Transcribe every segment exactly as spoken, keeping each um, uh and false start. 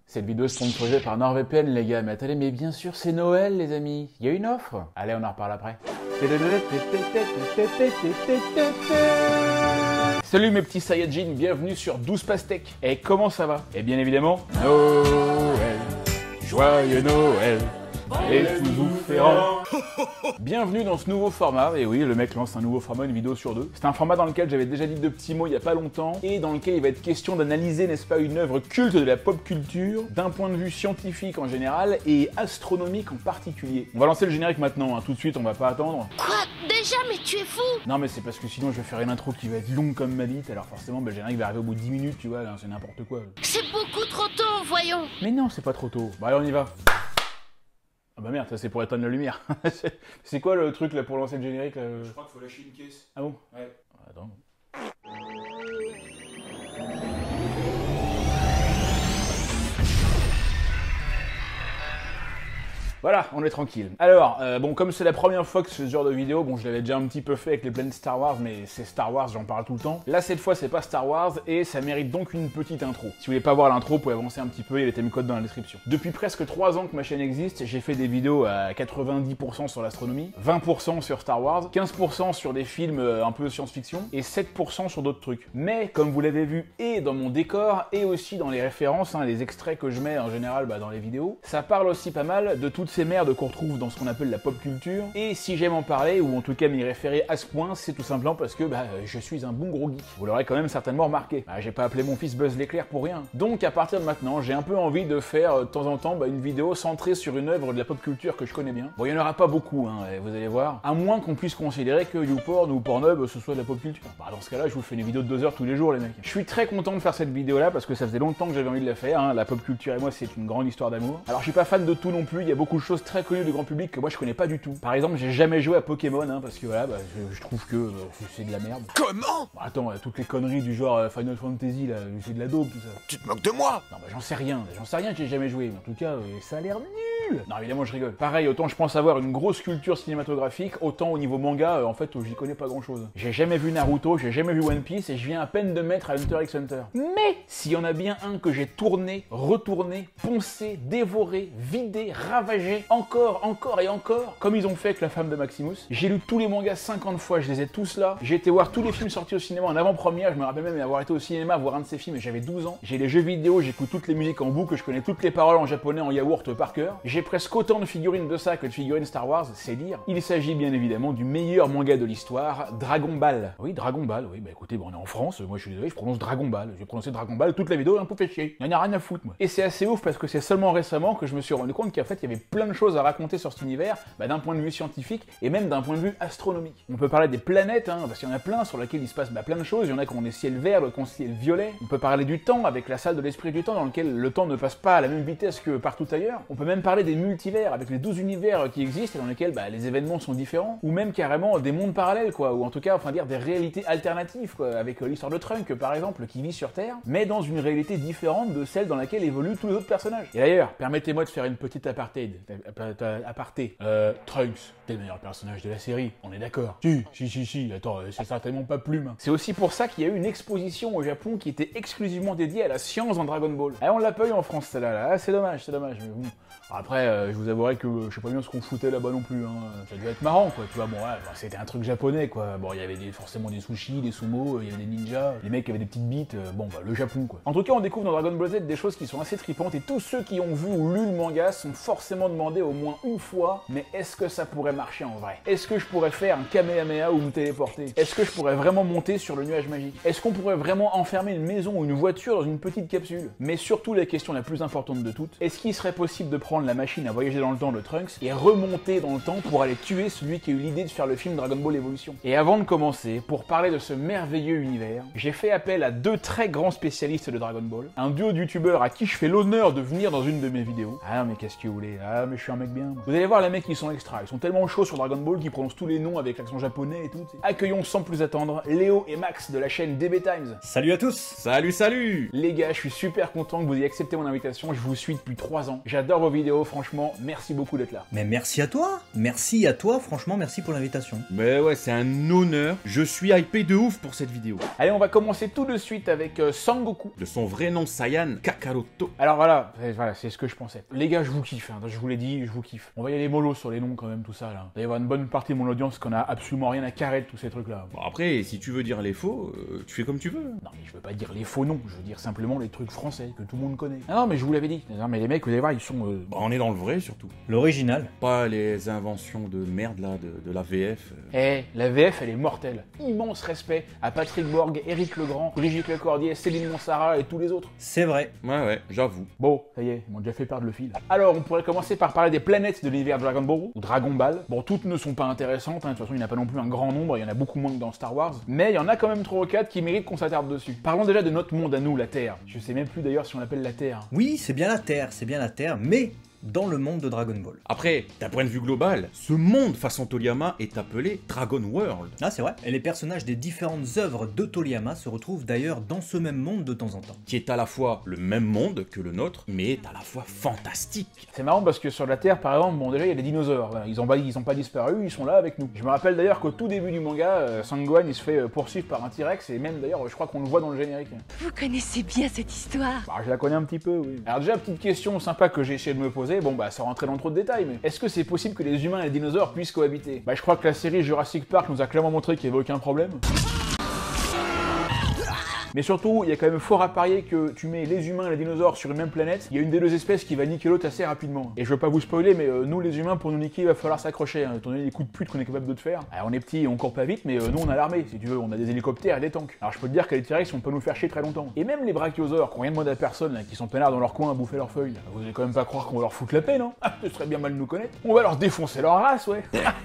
Cette vidéo est sponsorisée par NordVPN les gars, mais attendez, mais bien sûr c'est Noël les amis, il y a une offre. Allez, on en reparle après. Salut mes petits Saiyajins, bienvenue sur douze Pastèques. Et comment ça va? Et bien évidemment, Noël, joyeux Noël, et tout vous ferrand. Bienvenue dans ce nouveau format, et oui, le mec lance un nouveau format, une vidéo sur deux. C'est un format dans lequel j'avais déjà dit deux petits mots il y a pas longtemps, et dans lequel il va être question d'analyser, n'est-ce pas, une œuvre culte de la pop culture, d'un point de vue scientifique en général, et astronomique en particulier. On va lancer le générique maintenant, hein. Tout de suite, on va pas attendre. Quoi? Déjà? Mais tu es fou! Non mais c'est parce que sinon je vais faire une intro qui va être longue comme ma bite, alors forcément bah, le générique va arriver au bout de dix minutes, tu vois, là, c'est n'importe quoi. C'est beaucoup trop tôt, voyons! Mais non, c'est pas trop tôt. Bah allez, on y va. Ah bah merde, ça c'est pour éteindre la lumière. C'est quoi le truc là pour lancer le générique là? Je crois qu'il faut lâcher une caisse. Ah bon? Ouais. Attends. Voilà, on est tranquille. Alors, euh, bon, comme c'est la première fois que je fais ce genre de vidéo, bon, je l'avais déjà un petit peu fait avec les plaines Star Wars, mais c'est Star Wars, j'en parle tout le temps. Là, cette fois, c'est pas Star Wars, et ça mérite donc une petite intro. Si vous voulez pas voir l'intro, vous pouvez avancer un petit peu, il y a les timecodes dans la description. Depuis presque trois ans que ma chaîne existe, j'ai fait des vidéos à quatre-vingt-dix pour cent sur l'astronomie, vingt pour cent sur Star Wars, quinze pour cent sur des films un peu science-fiction, et sept pour cent sur d'autres trucs. Mais, comme vous l'avez vu, et dans mon décor, et aussi dans les références, hein, les extraits que je mets en général bah, dans les vidéos, ça parle aussi pas mal de toutes ces merdes qu'on retrouve dans ce qu'on appelle la pop culture, et si j'aime en parler, ou en tout cas m'y référer à ce point, c'est tout simplement parce que bah, je suis un bon gros geek. Vous l'aurez quand même certainement remarqué. Bah, j'ai pas appelé mon fils Buzz l'éclair pour rien. Donc à partir de maintenant, j'ai un peu envie de faire de temps en temps bah, une vidéo centrée sur une œuvre de la pop culture que je connais bien. Bon, il y en aura pas beaucoup, hein, vous allez voir, à moins qu'on puisse considérer que YouPorn ou Pornhub ce soit de la pop culture. Bah dans ce cas-là, je vous fais une vidéo de deux heures tous les jours les mecs. Je suis très content de faire cette vidéo là parce que ça faisait longtemps que j'avais envie de la faire, hein. La pop culture et moi c'est une grande histoire d'amour. Alors je suis pas fan de tout non plus, il y a beaucoup de choses très connues du grand public que moi je connais pas du tout. Par exemple, j'ai jamais joué à Pokémon, hein, parce que voilà, bah, je, je trouve que euh, c'est de la merde. Comment? Bon, attends, euh, toutes les conneries du genre euh, Final Fantasy, là, c'est de la daube, tout ça. Tu te moques de moi? Non, bah j'en sais rien, j'en sais rien, j'ai jamais joué. En tout cas, euh, ça a l'air nul. Non, évidemment, je rigole. Pareil, autant je pense avoir une grosse culture cinématographique, autant au niveau manga, euh, en fait, euh, j'y connais pas grand chose. J'ai jamais vu Naruto, j'ai jamais vu One Piece, et je viens à peine de mettre à Hunter x Hunter. Mais, s'il y en a bien un que j'ai tourné, retourné, poncé, dévoré, vidé, ravagé, encore, encore et encore, comme ils ont fait avec La Femme de Maximus. J'ai lu tous les mangas cinquante fois, je les ai tous là. J'ai été voir tous les films sortis au cinéma en avant-première, je me rappelle même avoir été au cinéma voir un de ces films et j'avais douze ans. J'ai les jeux vidéo, j'écoute toutes les musiques en boucle, je connais toutes les paroles en japonais en yaourt par cœur. J'ai presque autant de figurines de ça que de figurines Star Wars, c'est dire. Il s'agit bien évidemment du meilleur manga de l'histoire, Dragon Ball. Oui, Dragon Ball, oui, bah écoutez, bon, on est en France, moi je suis désolé, je prononce Dragon Ball. J'ai prononcé Dragon Ball toute la vidéo, un peu fait chier. Il n'y en a rien à foutre, moi. Et c'est assez ouf parce que c'est seulement récemment que je me suis rendu compte qu'en fait il y avait plein de choses à raconter sur cet univers, bah, d'un point de vue scientifique et même d'un point de vue astronomique. On peut parler des planètes, hein, parce qu'il y en a plein sur lesquelles il se passe bah, plein de choses. Il y en a qui ont des ciels verts, d'autres qui ont des ciels violets. On peut parler du temps avec la salle de l'esprit du temps dans lequel le temps ne passe pas à la même vitesse que partout ailleurs. On peut même parler des multivers avec les douze univers qui existent et dans lesquels bah, les événements sont différents. Ou même carrément des mondes parallèles, quoi. Ou en tout cas, enfin dire des réalités alternatives, quoi. Avec euh, l'histoire de Trunk, par exemple, qui vit sur Terre, mais dans une réalité différente de celle dans laquelle évoluent tous les autres personnages. Et d'ailleurs, permettez-moi de faire une petite aparté. Aparté. Euh, Trunks, t'es le meilleur personnage de la série, on est d'accord. Si, si, si, si, attends, c'est certainement pas Plume. C'est aussi pour ça qu'il y a eu une exposition au Japon qui était exclusivement dédiée à la science dans Dragon Ball. Et on l'a pas eu en France, celle-là, là. Ah, c'est dommage, c'est dommage, mais bon. Après, euh, je vous avouerai que euh, je sais pas bien ce qu'on foutait là-bas non plus, hein. Ça devait être marrant, quoi, tu vois, bon, ouais, bah, c'était un truc japonais, quoi. Bon, il y avait des, forcément des sushis, des sumo, il y avait des ninjas, les mecs avaient des petites bites, euh, bon, bah, le Japon, quoi. En tout cas, on découvre dans Dragon Ball Z des choses qui sont assez tripantes, et tous ceux qui ont vu ou lu le manga sont forcément demandé au moins une fois, mais est-ce que ça pourrait marcher en vrai? Est-ce que je pourrais faire un Kamehameha ou me téléporter? Est-ce que je pourrais vraiment monter sur le nuage magique? Est-ce qu'on pourrait vraiment enfermer une maison ou une voiture dans une petite capsule? Mais surtout, la question la plus importante de toutes, est-ce qu'il serait possible de prendre la machine à voyager dans le temps de Trunks et remonter dans le temps pour aller tuer celui qui a eu l'idée de faire le film Dragon Ball Evolution? Et avant de commencer, pour parler de ce merveilleux univers, j'ai fait appel à deux très grands spécialistes de Dragon Ball, un duo de youtubeurs à qui je fais l'honneur de venir dans une de mes vidéos. Ah mais qu'est-ce que vous voulez? Ah mais je suis un mec bien. Moi. Vous allez voir les mecs qui sont extra, ils sont tellement chauds sur Dragon Ball qu'ils prononcent tous les noms avec l'accent japonais et tout. T'sais. Accueillons sans plus attendre Léo et Max de la chaîne D B Times. Salut à tous. Salut, salut. Les gars, je suis super content que vous ayez accepté mon invitation, je vous suis depuis trois ans. J'adore vos vidéos, franchement, merci beaucoup d'être là. Mais merci à toi, merci à toi, franchement, merci pour l'invitation. Mais ouais, c'est un honneur. Je suis hypé de ouf pour cette vidéo. Allez, on va commencer tout de suite avec euh, Sangoku. De son vrai nom Saiyan Kakaroto. Alors voilà, c'est voilà, c'est ce que je pensais. Les gars, je vous kiffe, hein, je vous l'ai dit, je vous kiffe. On va y aller mollo sur les noms quand même, tout ça là. Il va y avoir une bonne partie de mon audience qu'on a absolument rien à carrer de tous ces trucs là. Bon, après, si tu veux dire les faux, euh, tu fais comme tu veux. Non mais je veux pas dire les faux noms, je veux dire simplement les trucs français que tout le monde connaît. Ah non mais je vous l'avais dit, non mais les mecs, vous allez voir, ils sont... Euh... Bah, on est dans le vrai surtout. L'original. Pas les inventions de merde là, de, de la V F. Eh, la V F elle est mortelle. Immense respect à Patrick Borg, Éric Legrand, Brigitte Lecordier, Céline Monsara et tous les autres. C'est vrai. Ouais ouais, j'avoue. Bon, ça y est, ils m'ont déjà fait perdre le fil. Alors, on pourrait commencer par parler des planètes de l'univers Dragon Ball, ou Dragon Ball. Bon, toutes ne sont pas intéressantes, hein. De toute façon, il n'y en a pas non plus un grand nombre, il y en a beaucoup moins que dans Star Wars, mais il y en a quand même trois ou quatre qui méritent qu'on s'attarde dessus. Parlons déjà de notre monde à nous, la Terre. Je sais même plus d'ailleurs si on l'appelle la Terre. Oui, c'est bien la Terre, c'est bien la Terre, mais dans le monde de Dragon Ball. Après, d'un point de vue global, ce monde façon Toriyama est appelé Dragon World. Ah, c'est vrai. Et les personnages des différentes œuvres de Toriyama se retrouvent d'ailleurs dans ce même monde de temps en temps. Qui est à la fois le même monde que le nôtre, mais est à la fois fantastique. C'est marrant parce que sur la Terre, par exemple, bon déjà il y a des dinosaures, voilà. Ils ont pas, ils ont pas disparu, ils sont là avec nous. Je me rappelle d'ailleurs qu'au tout début du manga, euh, Sangohan il se fait euh, poursuivre par un T-Rex, et même d'ailleurs je crois qu'on le voit dans le générique. Vous connaissez bien cette histoire. Bah je la connais un petit peu, oui. Alors déjà, petite question sympa que j'ai essayé de me poser, bon bah ça rentrait dans trop de détails, mais est-ce que c'est possible que les humains et les dinosaures puissent cohabiter? Bah je crois que la série Jurassic Park nous a clairement montré qu'il n'y avait aucun problème. Mais surtout, il y a quand même fort à parier que tu mets les humains et les dinosaures sur une même planète, il y a une des deux espèces qui va niquer l'autre assez rapidement. Et je veux pas vous spoiler, mais euh, nous les humains, pour nous niquer, il va falloir s'accrocher, hein, étant donné les coups de pute qu'on est capable de te faire. Alors on est petits et on court pas vite, mais euh, nous on a l'armée, si tu veux, on a des hélicoptères et des tanks. Alors je peux te dire que les T-Rex on peut nous faire chier très longtemps. Et même les brachiosaures, qui ont rien demandé à personne, là, qui sont peinards dans leur coin à bouffer leurs feuilles, là, vous allez quand même pas croire qu'on va leur foutre la paix, non? Ah, ce serait bien mal de nous connaître. On va leur défoncer leur race, ouais.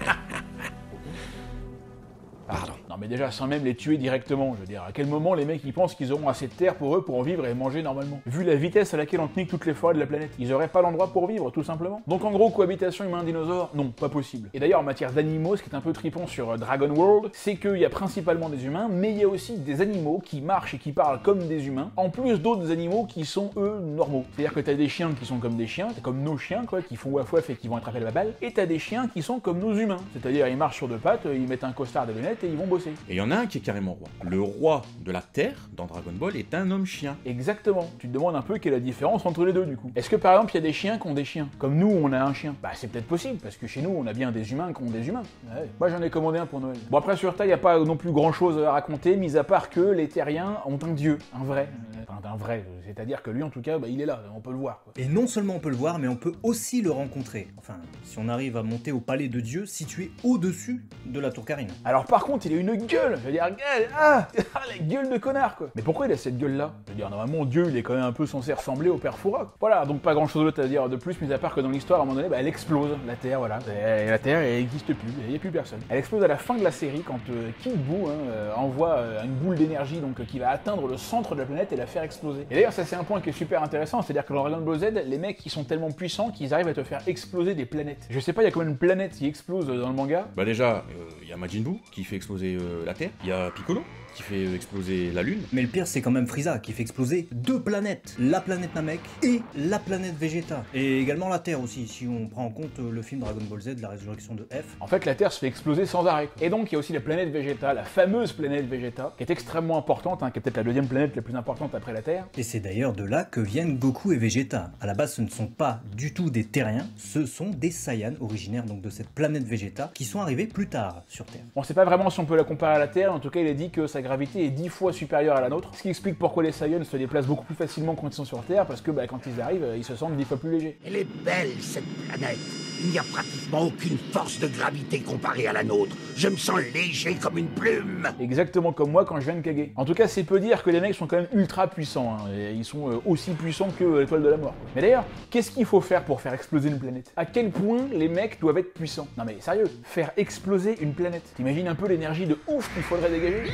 Pardon. Non mais déjà, sans même les tuer directement, je veux dire, à quel moment les mecs ils pensent qu'ils auront assez de terre pour eux pour en vivre et manger normalement? Vu la vitesse à laquelle on nique toutes les forêts de la planète, ils auraient pas l'endroit pour vivre, tout simplement. Donc en gros, cohabitation humain-dinosaure, non, pas possible. Et d'ailleurs, en matière d'animaux, ce qui est un peu tripant sur Dragon World, c'est qu'il y a principalement des humains, mais il y a aussi des animaux qui marchent et qui parlent comme des humains, en plus d'autres animaux qui sont, eux, normaux. C'est-à-dire que t'as des chiens qui sont comme des chiens, t'as comme nos chiens, quoi, qui font waf waf et qui vont attraper la balle, et t'as des chiens qui sont comme nos humains. C'est-à-dire, ils marchent sur deux pattes, ils mettent un costard, des lunettes et ils vont bosser. Et il y en a un qui est carrément roi. Le roi de la Terre, dans Dragon Ball, est un homme chien. Exactement. Tu te demandes un peu quelle est la différence entre les deux, du coup. Est-ce que, par exemple, il y a des chiens qui ont des chiens? Comme nous, on a un chien. Bah, c'est peut-être possible, parce que chez nous, on a bien des humains qui ont des humains. Ouais. Moi, j'en ai commandé un pour Noël. Bon, après, sur Terre, il n'y a pas non plus grand-chose à raconter, mis à part que les terriens ont un dieu, un vrai. Enfin, un vrai, c'est-à-dire que lui, en tout cas, bah, il est là, on peut le voir, quoi. Et non seulement on peut le voir, mais on peut aussi le rencontrer. Enfin, si on arrive à monter au palais de Dieu, situé au-dessus de la tour Karine. Alors par contre, il a une gueule, je veux dire, gueule, ah, la gueule de connard, quoi. Mais pourquoi il a cette gueule-là? Je veux dire, normalement, Dieu, il est quand même un peu censé ressembler au père Fouras. Voilà, donc pas grand-chose d'autre à dire de plus, mis à part que dans l'histoire, à un moment donné, bah, elle explose, la Terre, voilà. Et la Terre, elle n'existe plus, il n'y a plus personne. Elle explose à la fin de la série, quand euh, Kid Buu hein, euh, envoie euh, une boule d'énergie, donc euh, qui va atteindre le centre de la planète et la faire exploser. Et d'ailleurs, ça c'est un point qui est super intéressant, c'est-à-dire que dans Dragon Ball Z, les mecs, ils sont tellement puissants qu'ils arrivent à te faire exploser des planètes. Je sais pas, il y a combien de planètes qui explosent dans le manga? Bah déjà, il euh, y a Majin Buu qui fait exploser euh, la Terre, il y a Piccolo qui fait exploser la Lune. Mais le pire, c'est quand même Frieza qui fait exploser deux planètes, la planète Namek et la planète Vegeta. Et également la Terre aussi, si on prend en compte le film Dragon Ball Z, la résurrection de F. En fait, la Terre se fait exploser sans arrêt. Et donc, il y a aussi la planète Vegeta, la fameuse planète Vegeta, qui est extrêmement importante, hein, qui est peut-être la deuxième planète la plus importante après la Terre. Et c'est d'ailleurs de là que viennent Goku et Vegeta. À la base, ce ne sont pas du tout des Terriens, ce sont des Saiyans, originaires donc de cette planète Vegeta, qui sont arrivés plus tard sur Terre. On sait pas vraiment si on peut la comparer à la Terre, en tout cas, il est dit que sa gravité est dix fois supérieure à la nôtre, ce qui explique pourquoi les Saiyans se déplacent beaucoup plus facilement quand ils sont sur Terre, parce que bah, quand ils arrivent, ils se sentent dix fois plus légers. Elle est belle, cette planète. Il n'y a pratiquement aucune force de gravité comparée à la nôtre. Je me sens léger comme une plume. Exactement comme moi quand je viens de Kage. En tout cas, c'est peu dire que les mecs sont quand même ultra puissants. Hein, et ils sont euh, aussi puissants que l'étoile de la mort. Quoi. Mais d'ailleurs, qu'est-ce qu'il faut faire pour faire exploser une planète? À quel point les mecs doivent être puissants? Non mais sérieux, faire exploser une planète. T'imagines un peu l'énergie de ouf qu'il faudrait dégager?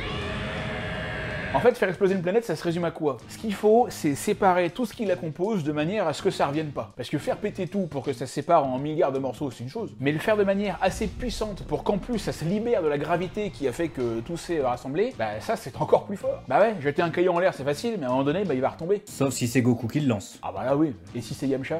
En fait, faire exploser une planète, ça se résume à quoi? Ce qu'il faut, c'est séparer tout ce qui la compose de manière à ce que ça revienne pas. Parce que faire péter tout pour que ça se sépare en milliards de morceaux, c'est une chose. Mais le faire de manière assez puissante pour qu'en plus ça se libère de la gravité qui a fait que tout s'est rassemblé, bah ça c'est encore plus fort. Bah ouais, jeter un caillou en l'air c'est facile, mais à un moment donné, bah il va retomber. Sauf si c'est Goku qui le lance. Ah bah là oui. Et si c'est Yamcha? Non,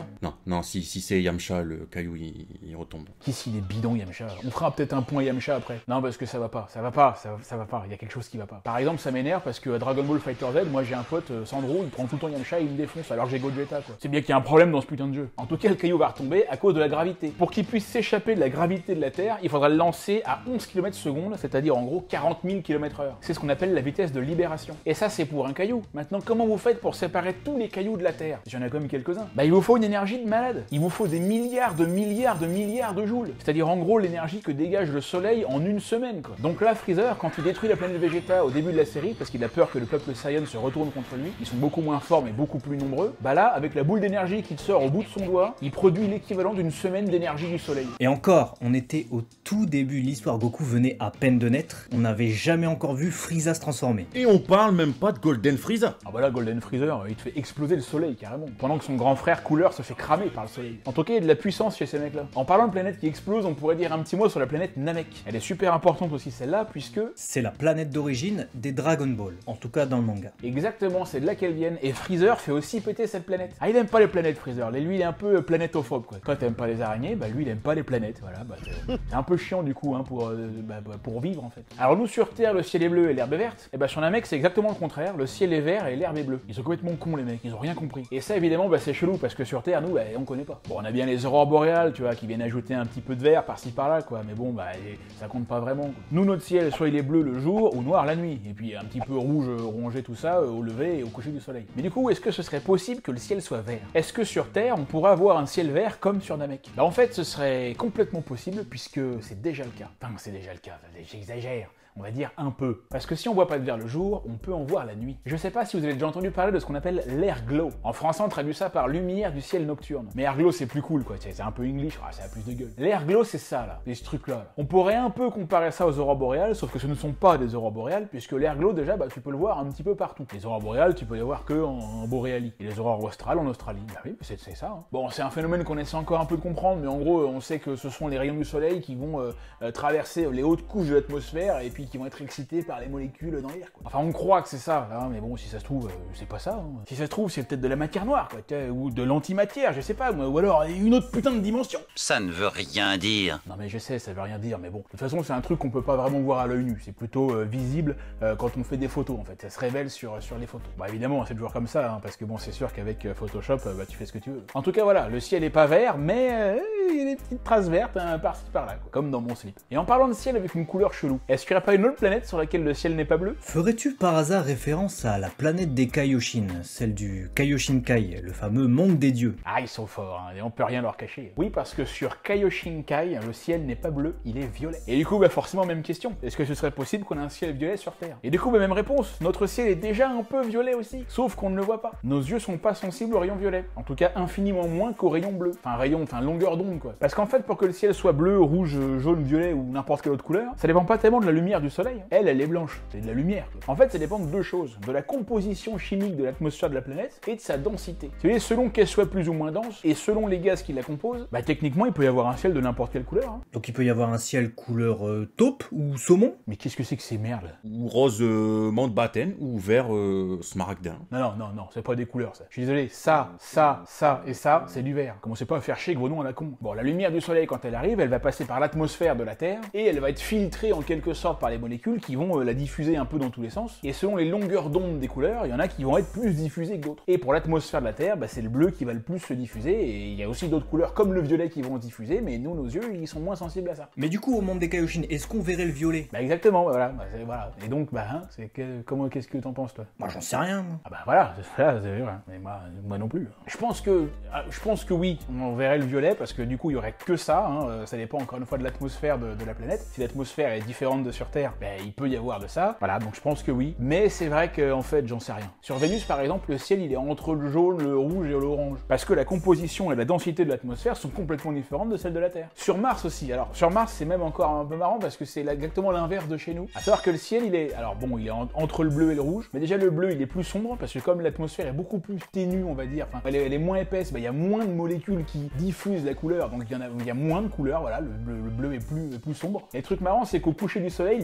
Non, si, si c'est Yamcha, le caillou, il, il retombe. Qui s'il est bidon, Yamcha? On fera peut-être un point Yamcha après. Non, parce que ça va pas, ça va pas, ça, ça va pas, il y a quelque chose qui va pas. Par exemple, ça m'énerve parce que à Dragon Ball Fighter Z, moi j'ai un pote, euh, Sandro, il prend tout le temps Yamcha et il me défonce alors que j'ai Gogeta, quoi. C'est bien qu'il y a un problème dans ce putain de jeu. En tout cas, le caillou va retomber à cause de la gravité. Pour qu'il puisse s'échapper de la gravité de la Terre, il faudra le lancer à onze kilomètres secondes, c'est-à-dire en gros quarante mille kilomètres heure. C'est ce qu'on appelle la vitesse de libération. Et ça, c'est pour un caillou. Maintenant, comment vous faites pour séparer tous les cailloux de la Terre? J'en ai quand même quelques-uns. Bah, il vous faut une énergie de malade. Il vous faut des milliards de milliards de milliards de joules. C'est-à-dire en gros l'énergie que dégage le Soleil en une semaine, quoi. Donc là, Freezer, quand il détruit la planète Vegeta au début de la série, parce qu'il a peur que le peuple Saiyan se retourne contre lui, ils sont beaucoup moins forts mais beaucoup plus nombreux, bah là, avec la boule d'énergie qu'il sort au bout de son doigt, il produit l'équivalent d'une semaine d'énergie du Soleil. Et encore, on était au tout début de l'histoire, Goku venait à peine de naître, on n'avait jamais encore vu Frieza se transformer. Et on parle même pas de Golden Frieza. Ah bah là, Golden Freezer, il te fait exploser le Soleil carrément, pendant que son grand frère Cooler se fait cramer par le Soleil. En tout cas, il y a de la puissance chez ces mecs-là. En parlant de planète qui explose, on pourrait dire un petit mot sur la planète Namek. Elle est super importante aussi celle-là, puisque... c'est la planète d'origine des Dragon Ball, en tout cas dans le manga. Exactement, c'est de là qu'elle viennent, et Freezer fait aussi péter cette planète. Ah, il aime pas les planètes, Freezer, lui il est un peu planétophobe, quoi. Quand t'aimes pas les araignées, bah lui il aime pas les planètes, voilà, bah c'est un peu chiant du coup, hein, pour, euh, bah, bah, pour vivre en fait. Alors nous sur Terre, le ciel est bleu et l'herbe est verte, et bah sur Namek c'est exactement le contraire, le ciel est vert et l'herbe est bleue. Ils sont complètement cons les mecs, ils ont rien compris. Et ça évidemment, bah c'est chelou, parce que sur Terre, nous, bah, on connaît pas. Bon, on a bien les aurores boréales, tu vois, qui viennent ajouter un petit peu de vert par-ci par-là, quoi, mais bon, bah ça compte pas vraiment, quoi. Nous, notre ciel, soit il est bleu le jour, ou noir la nuit, et puis un petit peu rouge, rongé, tout ça, au lever et au coucher du soleil. Mais du coup, est-ce que ce serait possible que le ciel soit vert? Est-ce que sur Terre, on pourrait avoir un ciel vert comme sur Namek? Bah en fait, ce serait complètement possible, puisque c'est déjà le cas. Enfin, c'est déjà le cas, j'exagère. On va dire un peu. Parce que si on voit pas de vert le jour, on peut en voir la nuit. Je sais pas si vous avez déjà entendu parler de ce qu'on appelle l'airglow. En français, on traduit ça par lumière du ciel nocturne. Mais airglow, c'est plus cool, quoi. C'est un peu English, ah, ça a plus de gueule. L'airglow, c'est ça, là. C'est ce truc-là. Là. On pourrait un peu comparer ça aux aurores boréales, sauf que ce ne sont pas des aurores boréales, puisque l'airglow, déjà, bah, tu peux le voir un petit peu partout. Les aurores boréales, tu peux les voir que en, en boréalie. Et les aurores australes en Australie. Bah oui, c'est ça. Hein. Bon, c'est un phénomène qu'on essaie encore un peu de comprendre, mais en gros, on sait que ce sont les rayons du soleil qui vont euh, euh, traverser les hautes couches de l'atmosphère et puis qui vont être excités par les molécules dans l'air. Enfin, on croit que c'est ça, hein, mais bon, si ça se trouve, euh, c'est pas ça. Hein. Si ça se trouve, c'est peut-être de la matière noire, quoi, ou de l'antimatière, je sais pas, ou alors une autre putain de dimension. Ça ne veut rien dire. Non mais je sais, ça veut rien dire, mais bon. De toute façon, c'est un truc qu'on peut pas vraiment voir à l'œil nu. C'est plutôt euh, visible euh, quand on fait des photos, en fait. Ça se révèle sur, sur les photos. Bah évidemment, c'est toujours comme ça, hein, parce que bon, c'est sûr qu'avec euh, Photoshop, euh, bah tu fais ce que tu veux. En tout cas, voilà, le ciel est pas vert, mais euh, il y a des petites traces vertes hein, par-ci par-là, quoi, comme dans mon slip. Et en parlant de ciel avec une couleur chelou, est-ce qu'il n'y aurait pas une autre planète sur laquelle le ciel n'est pas bleu? Ferais-tu par hasard référence à la planète des Kaioshin, celle du Kaioshinkai, le fameux monde des dieux? Ah, ils sont forts, hein, et on peut rien leur cacher. Oui, parce que sur Kaioshinkai, le ciel n'est pas bleu, il est violet. Et du coup, bah forcément, même question. Est-ce que ce serait possible qu'on ait un ciel violet sur Terre? Et du coup, bah même réponse. Notre ciel est déjà un peu violet aussi, sauf qu'on ne le voit pas. Nos yeux sont pas sensibles au rayon violet. En tout cas, infiniment moins qu'au rayon bleu. Enfin, rayon, enfin, longueur d'onde, quoi. Parce qu'en fait, pour que le ciel soit bleu, rouge, jaune, violet ou n'importe quelle autre couleur, ça dépend pas tellement de la lumière du soleil. Elle, elle est blanche. C'est de la lumière, quoi. En fait, ça dépend de deux choses. De la composition chimique de l'atmosphère de la planète et de sa densité. Vous voyez, selon qu'elle soit plus ou moins dense, et selon les gaz qui la composent, bah techniquement, il peut y avoir un ciel de n'importe quelle couleur. Hein. Donc il peut y avoir un ciel couleur euh, taupe ou saumon? Mais qu'est-ce que c'est que ces merdes? Ou rose euh, Mountbatten, ou vert euh, smaragdin. Non, non, non, non, c'est pas des couleurs, ça. Je suis désolé, ça, ça, ça et ça, c'est du vert. Commencez pas à faire chier gros noms à la con. Bon, la lumière du soleil, quand elle arrive, elle va passer par l'atmosphère de la Terre, et elle va être filtrée en quelque sorte par les molécules qui vont euh, la diffuser un peu dans tous les sens. Et selon les longueurs d'onde des couleurs, il y en a qui vont être plus diffusées que d'autres. Et pour l'atmosphère de la Terre, bah, c'est le bleu qui va le plus se diffuser, et il y a aussi d'autres couleurs comme le violet qui vont se diffuser, mais nous, nos yeux, ils sont moins sensibles à ça. Mais du coup, au monde des Kaioshin, est-ce qu'on verrait le violet? Bah exactement, voilà. Bah, voilà. Et donc, bah, hein, c'est que, comment, qu'est-ce que t'en penses, toi? Moi, j'en sais rien, moi. Ah bah voilà, c'est ça, c'est vrai. Mais moi, moi non plus. Je pense que, je pense que oui, on verrait le violet, parce que du coup, il y aurait que ça, hein. Ça dépend encore une fois de l'atmosphère de, de la planète. Si l'atmosphère est différente de sur Terre, bah, il peut y avoir de ça. Voilà, donc je pense que oui. Mais c'est vrai que, en fait, j'en sais rien. Sur Vénus, par exemple, le ciel, il est entre le jaune, le rouge et l'orange. Parce que la composition et la densité de l'atmosphère sont complètement différentes de celles de la Terre. Sur Mars aussi. Alors, sur Mars, c'est même encore un peu marrant parce que c'est exactement l'inverse de chez nous. À savoir que le ciel, il est, alors bon, il est en, entre le bleu et le rouge. Mais déjà, le bleu, il est plus sombre parce que comme l'atmosphère est beaucoup plus ténue, on va dire, enfin, elle est, elle est moins épaisse, bah, il y a moins de molécules qui diffusent la couleur. Donc, il y en a, il y a moins de couleurs, voilà. Le bleu, le bleu est plus, est plus sombre. Et le truc marrant, c'est qu'au coucher du soleil,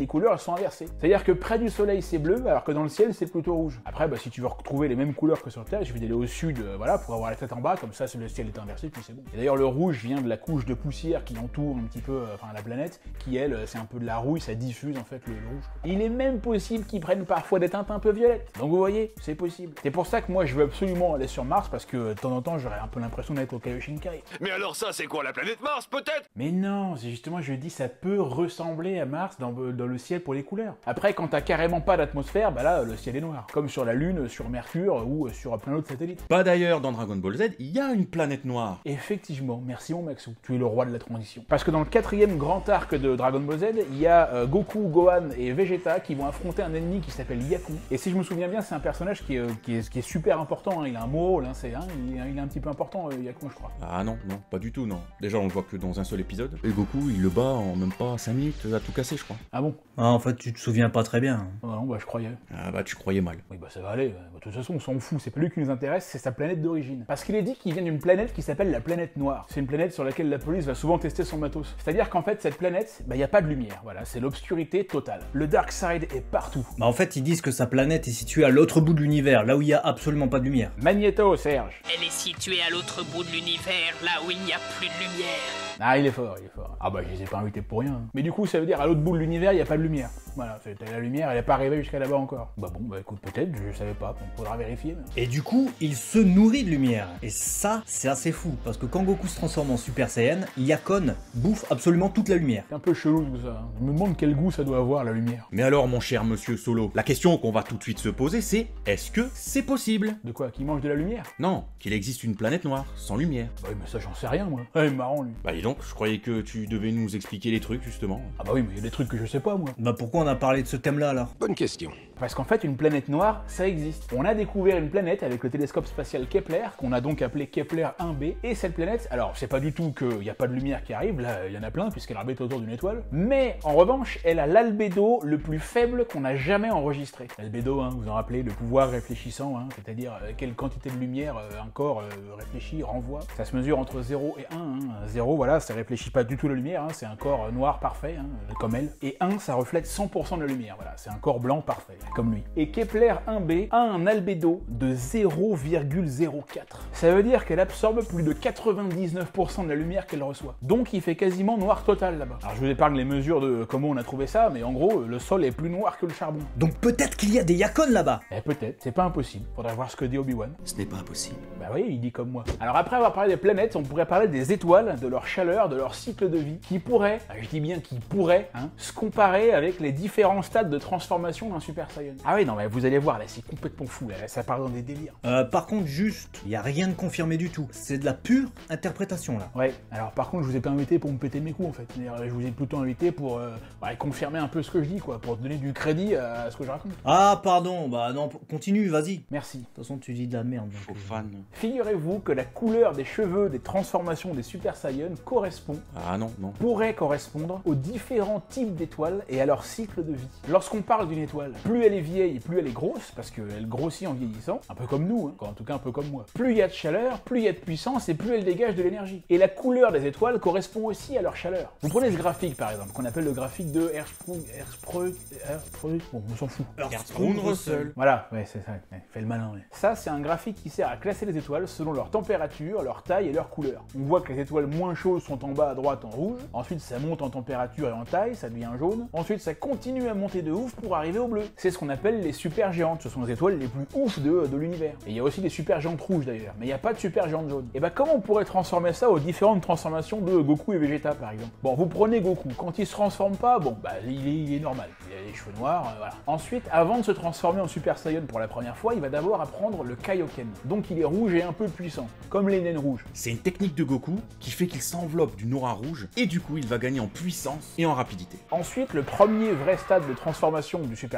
les couleurs elles sont inversées. C'est-à-dire que près du soleil c'est bleu, alors que dans le ciel c'est plutôt rouge. Après, bah, si tu veux retrouver les mêmes couleurs que sur Terre, il suffit d'aller au sud, euh, voilà, pour avoir la tête en bas, comme ça le ciel est inversé, puis c'est bon. Et d'ailleurs le rouge vient de la couche de poussière qui entoure un petit peu, euh, enfin la planète, qui elle, c'est un peu de la rouille, ça diffuse en fait le, le rouge. Il est même possible qu'ils prennent parfois des teintes un peu violettes. Donc vous voyez, c'est possible. C'est pour ça que moi je veux absolument aller sur Mars, parce que de temps en temps j'aurais un peu l'impression d'être au Kaioshinkai. Mais alors ça, c'est quoi, la planète Mars, peut-être? Mais non, c'est justement, je dis, ça peut ressembler à Mars dans, dans le ciel pour les couleurs. Après, quand t'as carrément pas d'atmosphère, bah là, le ciel est noir. Comme sur la Lune, sur Mercure ou sur plein d'autres satellites. Pas d'ailleurs, dans Dragon Ball Z, il y a une planète noire. Effectivement, merci mon Maxou, tu es le roi de la transition. Parce que dans le quatrième grand arc de Dragon Ball Z, il y a euh, Goku, Gohan et Vegeta qui vont affronter un ennemi qui s'appelle Yakon. Et si je me souviens bien, c'est un personnage qui est, euh, qui est, qui est super important, hein. Il a un beau rôle, hein, c'est, hein, il, il est un petit peu important, euh, Yakon, je crois. Ah non, non, pas du tout, non. Déjà, on le voit que dans un seul épisode. Et Goku, il le bat en même pas cinq minutes, à tout casser, je crois. Ah bon? Ah, en fait, tu te souviens pas très bien. Ah non, bah je croyais. Ah bah, tu croyais mal. Oui, bah ça va aller. De toute façon, on s'en fout. C'est pas lui qui nous intéresse, c'est sa planète d'origine. Parce qu'il est dit qu'il vient d'une planète qui s'appelle la planète noire. C'est une planète sur laquelle la police va souvent tester son matos. C'est-à-dire qu'en fait, cette planète, bah y a pas de lumière. Voilà, c'est l'obscurité totale. Le dark side est partout. Bah en fait, ils disent que sa planète est située à l'autre bout de l'univers, là où il y a absolument pas de lumière. Magnéto, Serge. Elle est située à l'autre bout de l'univers, là où il n'y a plus de lumière. Ah, il est fort, il est fort. Ah bah, je les ai pas invités pour rien. Mais du coup, ça veut dire à l'autre bout de l'univers, il y a pas de lumière. Voilà, c'est la lumière, elle est pas arrivée jusqu'à là-bas encore. Bah bon, bah écoute, peut-être, je savais pas, on faudra vérifier. Mais... Et du coup, il se nourrit de lumière. Et ça, c'est assez fou, parce que quand Goku se transforme en Super Saiyan, Yakon bouffe absolument toute la lumière. C'est un peu chelou tout ça. Je me demande quel goût ça doit avoir, la lumière. Mais alors, mon cher monsieur Solo, la question qu'on va tout de suite se poser, c'est est-ce que c'est possible? De quoi? Qu'il mange de la lumière? Non, qu'il existe une planète noire, sans lumière. Bah oui, mais ça, j'en sais rien, moi. Ah, il est marrant, lui. Bah dis donc, je croyais que tu devais nous expliquer les trucs, justement. Ah bah oui, mais il y a des trucs que je sais pas, moi. Bah pourquoi on a parlé de ce thème-là, alors? Bonne question. Parce qu'en fait, une planète noire, ça existe. On a découvert une planète avec le télescope spatial Kepler, qu'on a donc appelé Kepler un B, et cette planète, alors c'est pas du tout qu'il n'y a pas de lumière qui arrive, là il y en a plein, puisqu'elle orbite autour d'une étoile, mais en revanche, elle a l'albédo le plus faible qu'on a jamais enregistré. L'albédo, hein, vous en rappelez, le pouvoir réfléchissant, hein, c'est-à-dire euh, quelle quantité de lumière euh, un corps euh, réfléchit, renvoie. Ça se mesure entre zéro et un. Hein. zéro, voilà, ça réfléchit pas du tout la lumière, hein, c'est un corps noir parfait, hein, comme elle, et un, ça reflète cent pour cent de la lumière, voilà, c'est un corps blanc parfait, comme lui. Et Kepler un B a un albédo de zéro virgule zéro quatre. Ça veut dire qu'elle absorbe plus de quatre-vingt-dix-neuf pour cent de la lumière qu'elle reçoit. Donc il fait quasiment noir total là-bas. Alors je vous épargne les mesures de comment on a trouvé ça, mais en gros, le sol est plus noir que le charbon. Donc peut-être qu'il y a des Yakon là-bas. Eh peut-être, c'est pas impossible. Faudrait voir ce que dit Obi-Wan. Ce n'est pas impossible. Bah oui, il dit comme moi. Alors après avoir parlé des planètes, on pourrait parler des étoiles, de leur chaleur, de leur cycle de vie, qui pourraient, je dis bien qui pourraient, hein, se comparer avec les différents stades de transformation d'un Super Saiyan. Ah oui, non mais vous allez voir, là c'est complètement fou, là, ça part dans des délires. Euh, par contre, juste, il y a rien de confirmé du tout. C'est de la pure interprétation là. Ouais, alors par contre, je vous ai pas invité pour me péter mes coups en fait. Je vous ai plutôt invité pour euh, bah, confirmer un peu ce que je dis, quoi, pour donner du crédit à ce que je raconte. Ah, pardon, bah non, continue, vas-y. Merci. De toute façon, tu dis de la merde. Faux fan. Figurez-vous que la couleur des cheveux des transformations des Super Saiyan correspond, Ah non, non. pourrait correspondre aux différents types d'étoiles et à leur cycle de vie. Lorsqu'on parle d'une étoile, plus elle est vieille, plus elle est grosse, parce qu'elle grossit en vieillissant, un peu comme nous, hein, en tout cas un peu comme moi. Plus il y a de chaleur, plus il y a de puissance et plus elle dégage de l'énergie. Et la couleur des étoiles correspond aussi à leur chaleur. Vous prenez ce graphique par exemple, qu'on appelle le graphique de Hertzsprung, Hertzsprung, Hertzsprung, bon on s'en fout. Hertzsprung Russell. Voilà, ouais c'est ça, ouais, fait le malin. Ouais. Ça c'est un graphique qui sert à classer les étoiles selon leur température, leur taille et leur couleur. On voit que les étoiles moins chaudes sont en bas à droite en rouge, ensuite ça monte en température et en taille, ça devient jaune, ensuite ça continue à monter de ouf pour arriver au bleu. C'est ce qu'on appelle les super géantes, ce sont les étoiles les plus ouf de, de l'univers. Et il y a aussi des super géantes rouges d'ailleurs, mais il n'y a pas de super géantes jaunes. Et bah comment on pourrait transformer ça aux différentes transformations de Goku et Vegeta par exemple? Bon, vous prenez Goku, quand il se transforme pas, bon bah il est, il est normal, il a les cheveux noirs, euh, voilà. Ensuite, avant de se transformer en Super Saiyan pour la première fois, il va d'abord apprendre le Kaioken. Donc il est rouge et un peu puissant, comme les naines rouges. C'est une technique de Goku qui fait qu'il s'enveloppe d'une aura rouge et du coup il va gagner en puissance et en rapidité. Ensuite, le premier vrai stade de transformation du Super Saiyan,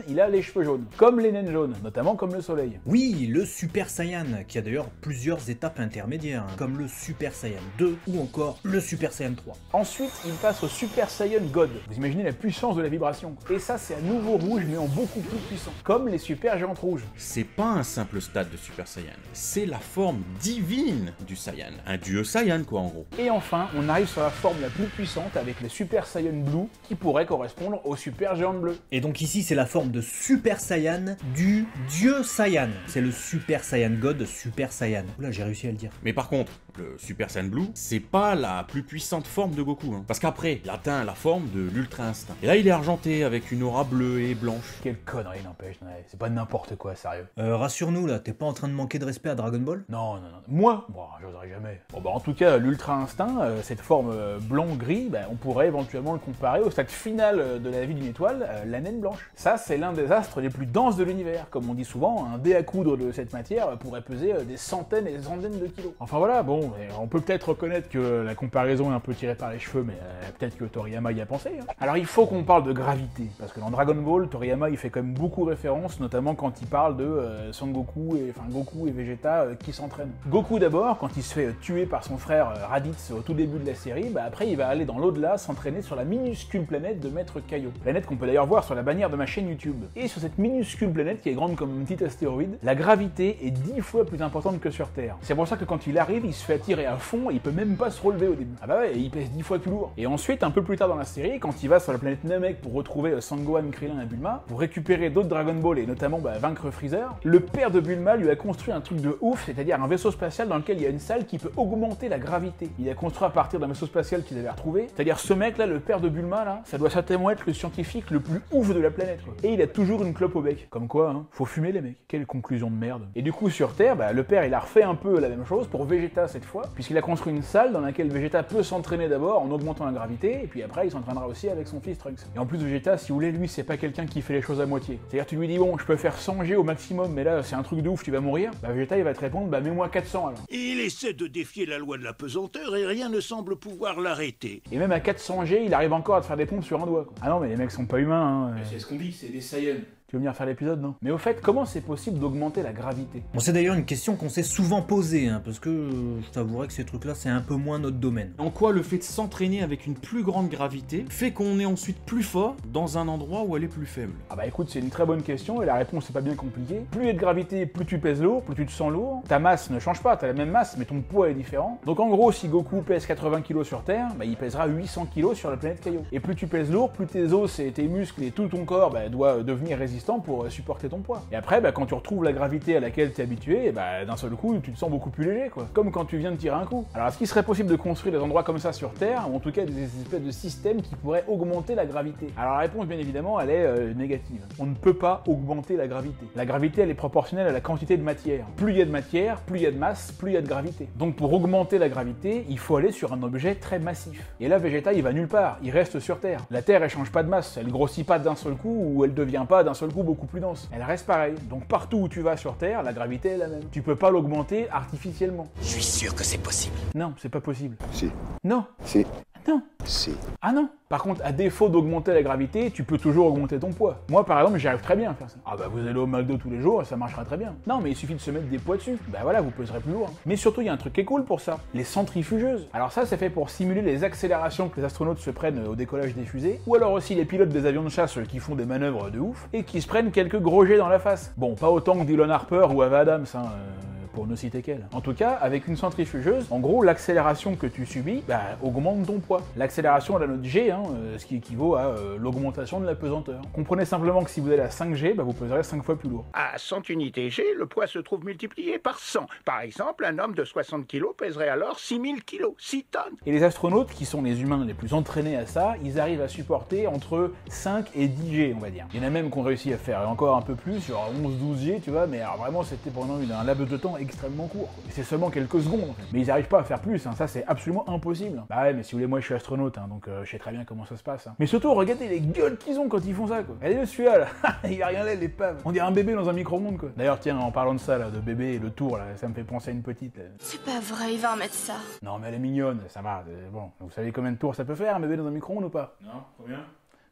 il a les cheveux jaunes, comme les naines jaunes, notamment comme le soleil. Oui, le Super Saiyan, qui a d'ailleurs plusieurs étapes intermédiaires, hein, comme le Super Saiyan deux ou encore le Super Saiyan trois. Ensuite, il passe au Super Saiyan God. Vous imaginez la puissance de la vibration. Et ça, c'est à nouveau rouge, mais en beaucoup plus puissant, comme les Super Géantes rouges. C'est pas un simple stade de Super Saiyan, c'est la forme divine du Saiyan. Un dieu Saiyan, quoi, en gros. Et enfin, on arrive sur la forme la plus puissante avec le Super Saiyan Blue, qui pourrait correspondre au Super Géant Bleu. Et donc ici, c'est la forme de Super Saiyan du dieu Saiyan. C'est le Super Saiyan God Super Saiyan. Oula, j'ai réussi à le dire. Mais par contre, le Super Saiyan Blue, c'est pas la plus puissante forme de Goku, hein. Parce qu'après, il atteint la forme de l'Ultra Instinct. Et là, il est argenté avec une aura bleue et blanche. Quelle connerie, n'empêche, c'est pas n'importe quoi, sérieux. Euh, rassure-nous là, t'es pas en train de manquer de respect à Dragon Ball? Non, non, non. Moi Bon, j'oserais jamais. Bon, bah, en tout cas, l'Ultra Instinct, euh, cette forme euh, blanc-gris, bah, on pourrait éventuellement le comparer au stade final euh, de la vie d'une étoile, euh, la naine blanche. Ça, c'est l'un des astres les plus denses de l'univers. Comme on dit souvent, un dé à coudre de cette matière euh, pourrait peser euh, des centaines et des centaines de kilos. Enfin voilà, bon, on peut peut-être reconnaître que la comparaison est un peu tirée par les cheveux, mais euh, peut-être que Toriyama y a pensé. Hein. Alors il faut qu'on parle de gravité, parce que dans Dragon Ball, Toriyama il fait quand même beaucoup référence, notamment quand il parle de euh, Son Goku et enfin Goku et Vegeta euh, qui s'entraînent. Goku d'abord, quand il se fait euh, tuer par son frère euh, Raditz au tout début de la série, bah après il va aller dans l'au-delà s'entraîner sur la minuscule planète de Maître Kaio. Planète qu'on peut d'ailleurs voir sur la bannière de ma chaîne YouTube. Et sur cette minuscule planète qui est grande comme un petit astéroïde, la gravité est dix fois plus importante que sur Terre. C'est pour ça que quand il arrive, il se fait attirer à fond et il peut même pas se relever au début. Ah bah ouais, il pèse dix fois plus lourd. Et ensuite, un peu plus tard dans la série, quand il va sur la planète Namek pour retrouver euh, Sangohan, Krillin et Bulma, pour récupérer d'autres Dragon Ball et notamment bah, vaincre Freezer, le père de Bulma lui a construit un truc de ouf, c'est-à-dire un vaisseau spatial dans lequel il y a une salle qui peut augmenter la gravité. Il a construit à partir d'un vaisseau spatial qu'ils avaient retrouvé. C'est-à-dire ce mec là, le père de Bulma là, ça doit certainement être le scientifique le plus ouf de la planète quoi. Et il a toujours une clope au bec. Comme quoi, hein, faut fumer les mecs. Quelle conclusion de merde. Et du coup sur Terre, bah, le père il a refait un peu la même chose pour Vegeta cette fois, puisqu'il a construit une salle dans laquelle Vegeta peut s'entraîner d'abord en augmentant la gravité, et puis après il s'entraînera aussi avec son fils Trunks. Et en plus Vegeta, si vous voulez, lui c'est pas quelqu'un qui fait les choses à moitié. C'est-à-dire tu lui dis bon, je peux faire cent G au maximum, mais là c'est un truc de ouf, tu vas mourir. Bah Vegeta il va te répondre, bah mets-moi quatre cents alors. Il essaie de défier la loi de la pesanteur et rien ne semble pouvoir l'arrêter. Et même à quatre cents G, il arrive encore à te faire des pompes sur un doigt quoi. Ah non mais les mecs sont pas humains hein. C'est ce qu'on dit, c'est des Saiyans. Tu veux venir faire l'épisode, non? Mais au fait, comment c'est possible d'augmenter la gravité? Bon, c'est d'ailleurs une question qu'on s'est souvent posée, hein, parce que euh, je t'avouerai que ces trucs-là, c'est un peu moins notre domaine. En quoi le fait de s'entraîner avec une plus grande gravité fait qu'on est ensuite plus fort dans un endroit où elle est plus faible? Ah bah écoute, c'est une très bonne question et la réponse c'est pas bien compliquée. Plus il y a de gravité, plus tu pèses lourd, plus tu te sens lourd. Ta masse ne change pas, t'as la même masse, mais ton poids est différent. Donc en gros, si Goku pèse quatre-vingts kilos sur Terre, bah il pèsera huit cents kilos sur la planète Kaio. Et plus tu pèses lourd, plus tes os et tes muscles et tout ton corps bah, doit devenir résistant pour supporter ton poids. Et après, bah, quand tu retrouves la gravité à laquelle tu es habitué, bah, d'un seul coup, tu te sens beaucoup plus léger, quoi. Comme quand tu viens de tirer un coup. Alors, est-ce qu'il serait possible de construire des endroits comme ça sur Terre, ou en tout cas des espèces de systèmes qui pourraient augmenter la gravité? Alors, la réponse, bien évidemment, elle est euh, négative. On ne peut pas augmenter la gravité. La gravité, elle est proportionnelle à la quantité de matière. Plus il y a de matière, plus il y a de masse, plus il y a de gravité. Donc, pour augmenter la gravité, il faut aller sur un objet très massif. Et là, Vegeta, il va nulle part. Il reste sur Terre. La Terre, elle change pas de masse. Elle grossit pas d'un seul coup, ou elle devient pas d'un seul coup beaucoup plus dense. Elle reste pareille. Donc partout où tu vas sur Terre, la gravité est la même. Tu peux pas l'augmenter artificiellement. Je suis sûr que c'est possible. Non, c'est pas possible. Si. Non. Si. Non. Si. Ah non. Par contre, à défaut d'augmenter la gravité, tu peux toujours augmenter ton poids. Moi, par exemple, j'arrive très bien à faire ça. Ah bah vous allez au McDo tous les jours et ça marchera très bien. Non, mais il suffit de se mettre des poids dessus. Bah voilà, vous peserez plus lourd. Mais surtout, il y a un truc qui est cool pour ça. Les centrifugeuses. Alors ça, c'est fait pour simuler les accélérations que les astronautes se prennent au décollage des fusées. Ou alors aussi les pilotes des avions de chasse qui font des manœuvres de ouf et qui se prennent quelques gros jets dans la face. Bon, pas autant que Dylan Harper ou Ava Adams, hein. Euh... pour ne citer qu'elle. En tout cas, avec une centrifugeuse, en gros, l'accélération que tu subis bah, augmente ton poids. L'accélération à la note G, hein, euh, ce qui équivaut à euh, l'augmentation de la pesanteur. Comprenez simplement que si vous allez à cinq G, bah, vous peserez cinq fois plus lourd. À cent unités G, le poids se trouve multiplié par cent. Par exemple, un homme de soixante kilos pèserait alors six mille kilos, six tonnes. Et les astronautes, qui sont les humains les plus entraînés à ça, ils arrivent à supporter entre cinq et dix G, on va dire. Il y en a même qui ont réussi à faire encore un peu plus, genre onze douze G, tu vois, mais alors vraiment, c'était pendant une, un laps de temps extrêmement court. Et c'est seulement quelques secondes. Mais ils n'arrivent pas à faire plus, hein. Ça c'est absolument impossible. Bah ouais, mais si vous voulez, moi je suis astronaute, hein, donc euh, je sais très bien comment ça se passe. Hein. Mais surtout, regardez les gueules qu'ils ont quand ils font ça, quoi. Regardez celui-là, là. Il a rien là, l'épave. On dirait un bébé dans un micro-ondes, quoi. D'ailleurs, tiens, en parlant de ça, là, de bébé et le tour, là, ça me fait penser à une petite. Là. C'est pas vrai, il va en mettre ça. Non, mais elle est mignonne, ça va. Bon, vous savez combien de tours ça peut faire, un bébé dans un micro-ondes ou pas? Non, combien?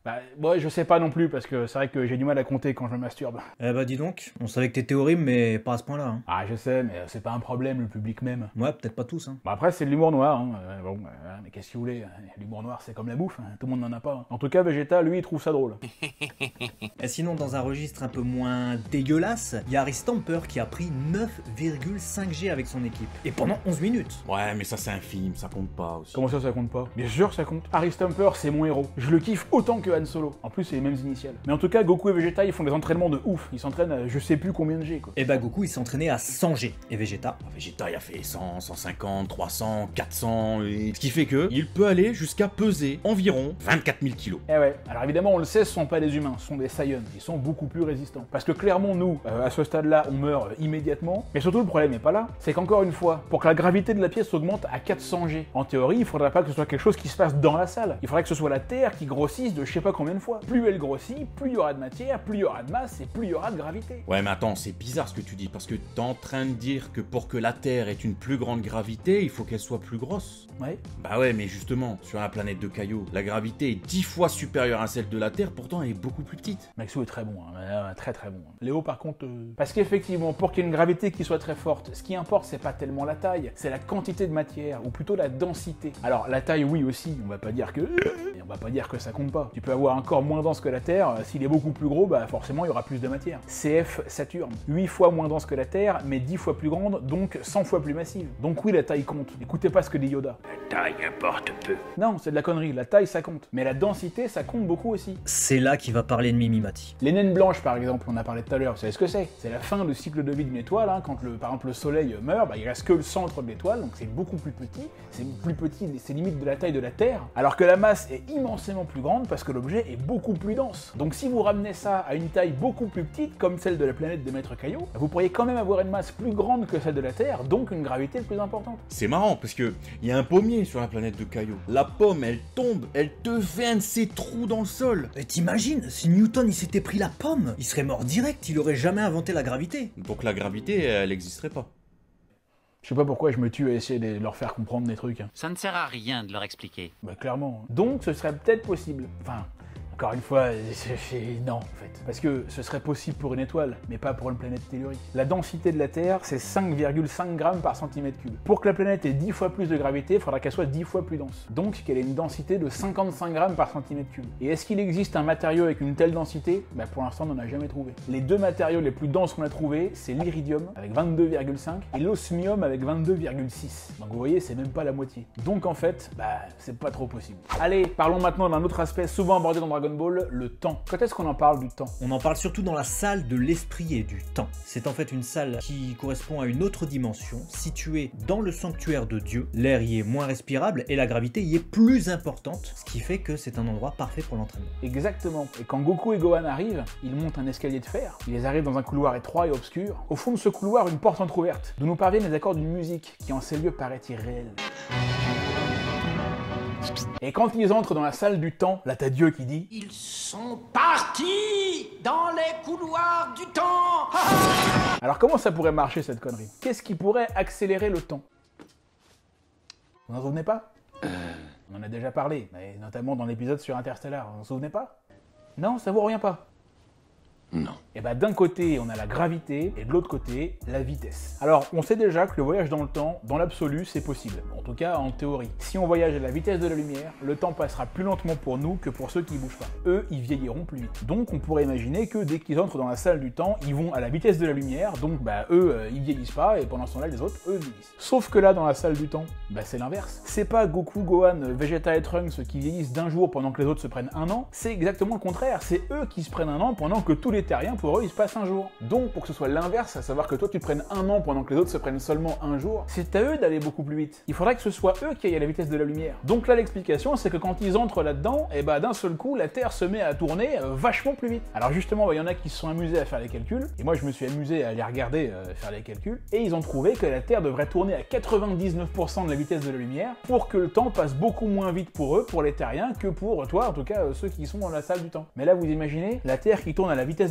Bah, ouais, je sais pas non plus, parce que c'est vrai que j'ai du mal à compter quand je me masturbe. Eh bah dis donc, on savait que t'étais horrible, mais pas à ce point-là. Hein. Ah, je sais, mais c'est pas un problème, le public même. Ouais, peut-être pas tous. Hein. Bah après, c'est de l'humour noir, hein. Euh, bon, euh, mais qu'est-ce que vous voulez, l'humour noir, c'est comme la bouffe, hein. Tout le monde n'en a pas. Hein. En tout cas, Vegeta, lui, il trouve ça drôle. Et sinon, dans un registre un peu moins dégueulasse, il y a Harry Stamper qui a pris neuf virgule cinq G avec son équipe. Et pendant onze minutes. Ouais, mais ça c'est un film, ça compte pas aussi. Comment ça, ça compte pas? Bien sûr, ça compte. Harry Stamper, c'est mon héros. Je le kiffe autant que Han Solo. En plus, c'est les mêmes initiales. Mais en tout cas, Goku et Vegeta, ils font des entraînements de ouf. Ils s'entraînent à je sais plus combien de G, quoi. Et bah Goku, il s'est entraîné à cent G. Et Vegeta Ah, Vegeta, il a fait cent, cent cinquante, trois cents, quatre cents, et... ce qui fait que il peut aller jusqu'à peser environ vingt-quatre mille kilos. Eh ouais. Alors évidemment, on le sait, ce sont pas des humains, ce sont des Saiyans. Ils sont beaucoup plus résistants. Parce que clairement, nous, euh, à ce stade-là, on meurt euh, immédiatement. Mais surtout, le problème n'est pas là. C'est qu'encore une fois, pour que la gravité de la pièce augmente à quatre cents G, en théorie, il faudrait pas que ce soit quelque chose qui se passe dans la salle. Il faudrait que ce soit la Terre qui grossisse de je sais pas combien de fois. Plus elle grossit, plus il y aura de matière, plus il y aura de masse et plus il y aura de gravité. Ouais, mais attends, c'est bizarre ce que tu dis, parce que t'es en train de dire que pour que la Terre ait une plus grande gravité, il faut qu'elle soit plus grosse. Ouais. Bah ouais, mais justement, sur la planète de cailloux, la gravité est dix fois supérieure à celle de la Terre, pourtant elle est beaucoup plus petite. Maxou est très bon, hein. euh, très très bon. Léo, par contre... Euh... Parce qu'effectivement, pour qu'il y ait une gravité qui soit très forte, ce qui importe, c'est pas tellement la taille, c'est la quantité de matière, ou plutôt la densité. Alors, la taille, oui aussi, on va pas dire que... Et on va pas dire que ça compte pas. Tu peux avoir un corps moins dense que la Terre, s'il est beaucoup plus gros, bah forcément il y aura plus de matière. C F Saturne, huit fois moins dense que la Terre, mais dix fois plus grande, donc cent fois plus massive. Donc oui, la taille compte. Écoutez pas ce que dit Yoda. La taille importe peu. Non, c'est de la connerie, la taille ça compte. Mais la densité, ça compte beaucoup aussi. C'est là qu'il va parler de Mimimati. Les naines blanches, par exemple, on a parlé tout à l'heure, vous savez ce que c'est? C'est la fin du cycle de vie d'une étoile, hein. Quand le, par exemple le soleil meurt, bah, il reste que le centre de l'étoile, donc c'est beaucoup plus petit, c'est plus petit, c'est limite de la taille de la Terre, alors que la masse est immensément plus grande parce que l'objet est beaucoup plus dense. Donc si vous ramenez ça à une taille beaucoup plus petite, comme celle de la planète des maîtres cailloux, vous pourriez quand même avoir une masse plus grande que celle de la Terre, donc une gravité plus importante. C'est marrant, parce que il y a un pommier sur la planète de cailloux. La pomme, elle tombe, elle te fait un de ces trous dans le sol. Et t'imagines, si Newton il s'était pris la pomme, il serait mort direct, il aurait jamais inventé la gravité. Donc la gravité, elle n'existerait pas. Je sais pas pourquoi je me tue à essayer de leur faire comprendre des trucs. Hein. Ça ne sert à rien de leur expliquer. Bah clairement. Donc ce serait peut-être possible. Enfin... Encore une fois, c'est non en fait. Parce que ce serait possible pour une étoile, mais pas pour une planète tellurique. La densité de la Terre, c'est cinq virgule cinq grammes par centimètre cube. Pour que la planète ait dix fois plus de gravité, il faudra qu'elle soit dix fois plus dense. Donc qu'elle ait une densité de cinquante-cinq grammes par centimètre cube. Et est-ce qu'il existe un matériau avec une telle densité? Bah pour l'instant, on n'en a jamais trouvé. Les deux matériaux les plus denses qu'on a trouvés, c'est l'iridium avec vingt-deux virgule cinq et l'osmium avec vingt-deux virgule six. Donc vous voyez, c'est même pas la moitié. Donc en fait, bah c'est pas trop possible. Allez, parlons maintenant d'un autre aspect souvent abordé dans Dragon Ball, le temps. Quand est-ce qu'on en parle du temps? On en parle surtout dans la salle de l'esprit et du temps. C'est en fait une salle qui correspond à une autre dimension, située dans le sanctuaire de Dieu. L'air y est moins respirable et la gravité y est plus importante, ce qui fait que c'est un endroit parfait pour l'entraînement. Exactement. Et quand Goku et Gohan arrivent, ils montent un escalier de fer, ils les arrivent dans un couloir étroit et obscur. Au fond de ce couloir, une porte entrouverte, d'où nous parviennent les accords d'une musique qui en ces lieux paraît irréelle. Et quand ils entrent dans la salle du temps, là t'as Dieu qui dit « Ils sont partis dans les couloirs du temps !» Alors comment ça pourrait marcher cette connerie? Qu'est-ce qui pourrait accélérer le temps? Vous n'en souvenez pas? euh... On en a déjà parlé, mais notamment dans l'épisode sur Interstellar, vous n'en souvenez pas? Non, ça vous revient pas? Non. Et bah d'un côté on a la gravité et de l'autre côté la vitesse. Alors on sait déjà que le voyage dans le temps, dans l'absolu, c'est possible. En tout cas en théorie. Si on voyage à la vitesse de la lumière, le temps passera plus lentement pour nous que pour ceux qui bougent pas. Eux, ils vieilliront plus vite. Donc on pourrait imaginer que dès qu'ils entrent dans la salle du temps, ils vont à la vitesse de la lumière, donc bah eux, euh, ils vieillissent pas, et pendant ce temps-là, les autres, eux, vieillissent. Sauf que là, dans la salle du temps, bah c'est l'inverse. C'est pas Goku, Gohan, Vegeta et Trunks qui vieillissent d'un jour pendant que les autres se prennent un an, c'est exactement le contraire. C'est eux qui se prennent un an pendant que tous les terriens, pour eux, il se passe un jour. Donc, pour que ce soit l'inverse, à savoir que toi tu te prennes un an pendant que les autres se prennent seulement un jour, c'est à eux d'aller beaucoup plus vite. Il faudrait que ce soit eux qui aillent à la vitesse de la lumière. Donc là, l'explication, c'est que quand ils entrent là-dedans, et bah d'un seul coup, la Terre se met à tourner euh, vachement plus vite. Alors justement, il bah, y en a qui se sont amusés à faire les calculs, et moi je me suis amusé à les regarder euh, faire les calculs, et ils ont trouvé que la Terre devrait tourner à quatre-vingt-dix-neuf pour cent de la vitesse de la lumière pour que le temps passe beaucoup moins vite pour eux, pour les terriens, que pour toi, en tout cas euh, ceux qui sont dans la salle du temps. Mais là, vous imaginez, la Terre qui tourne à la vitesse de la lumière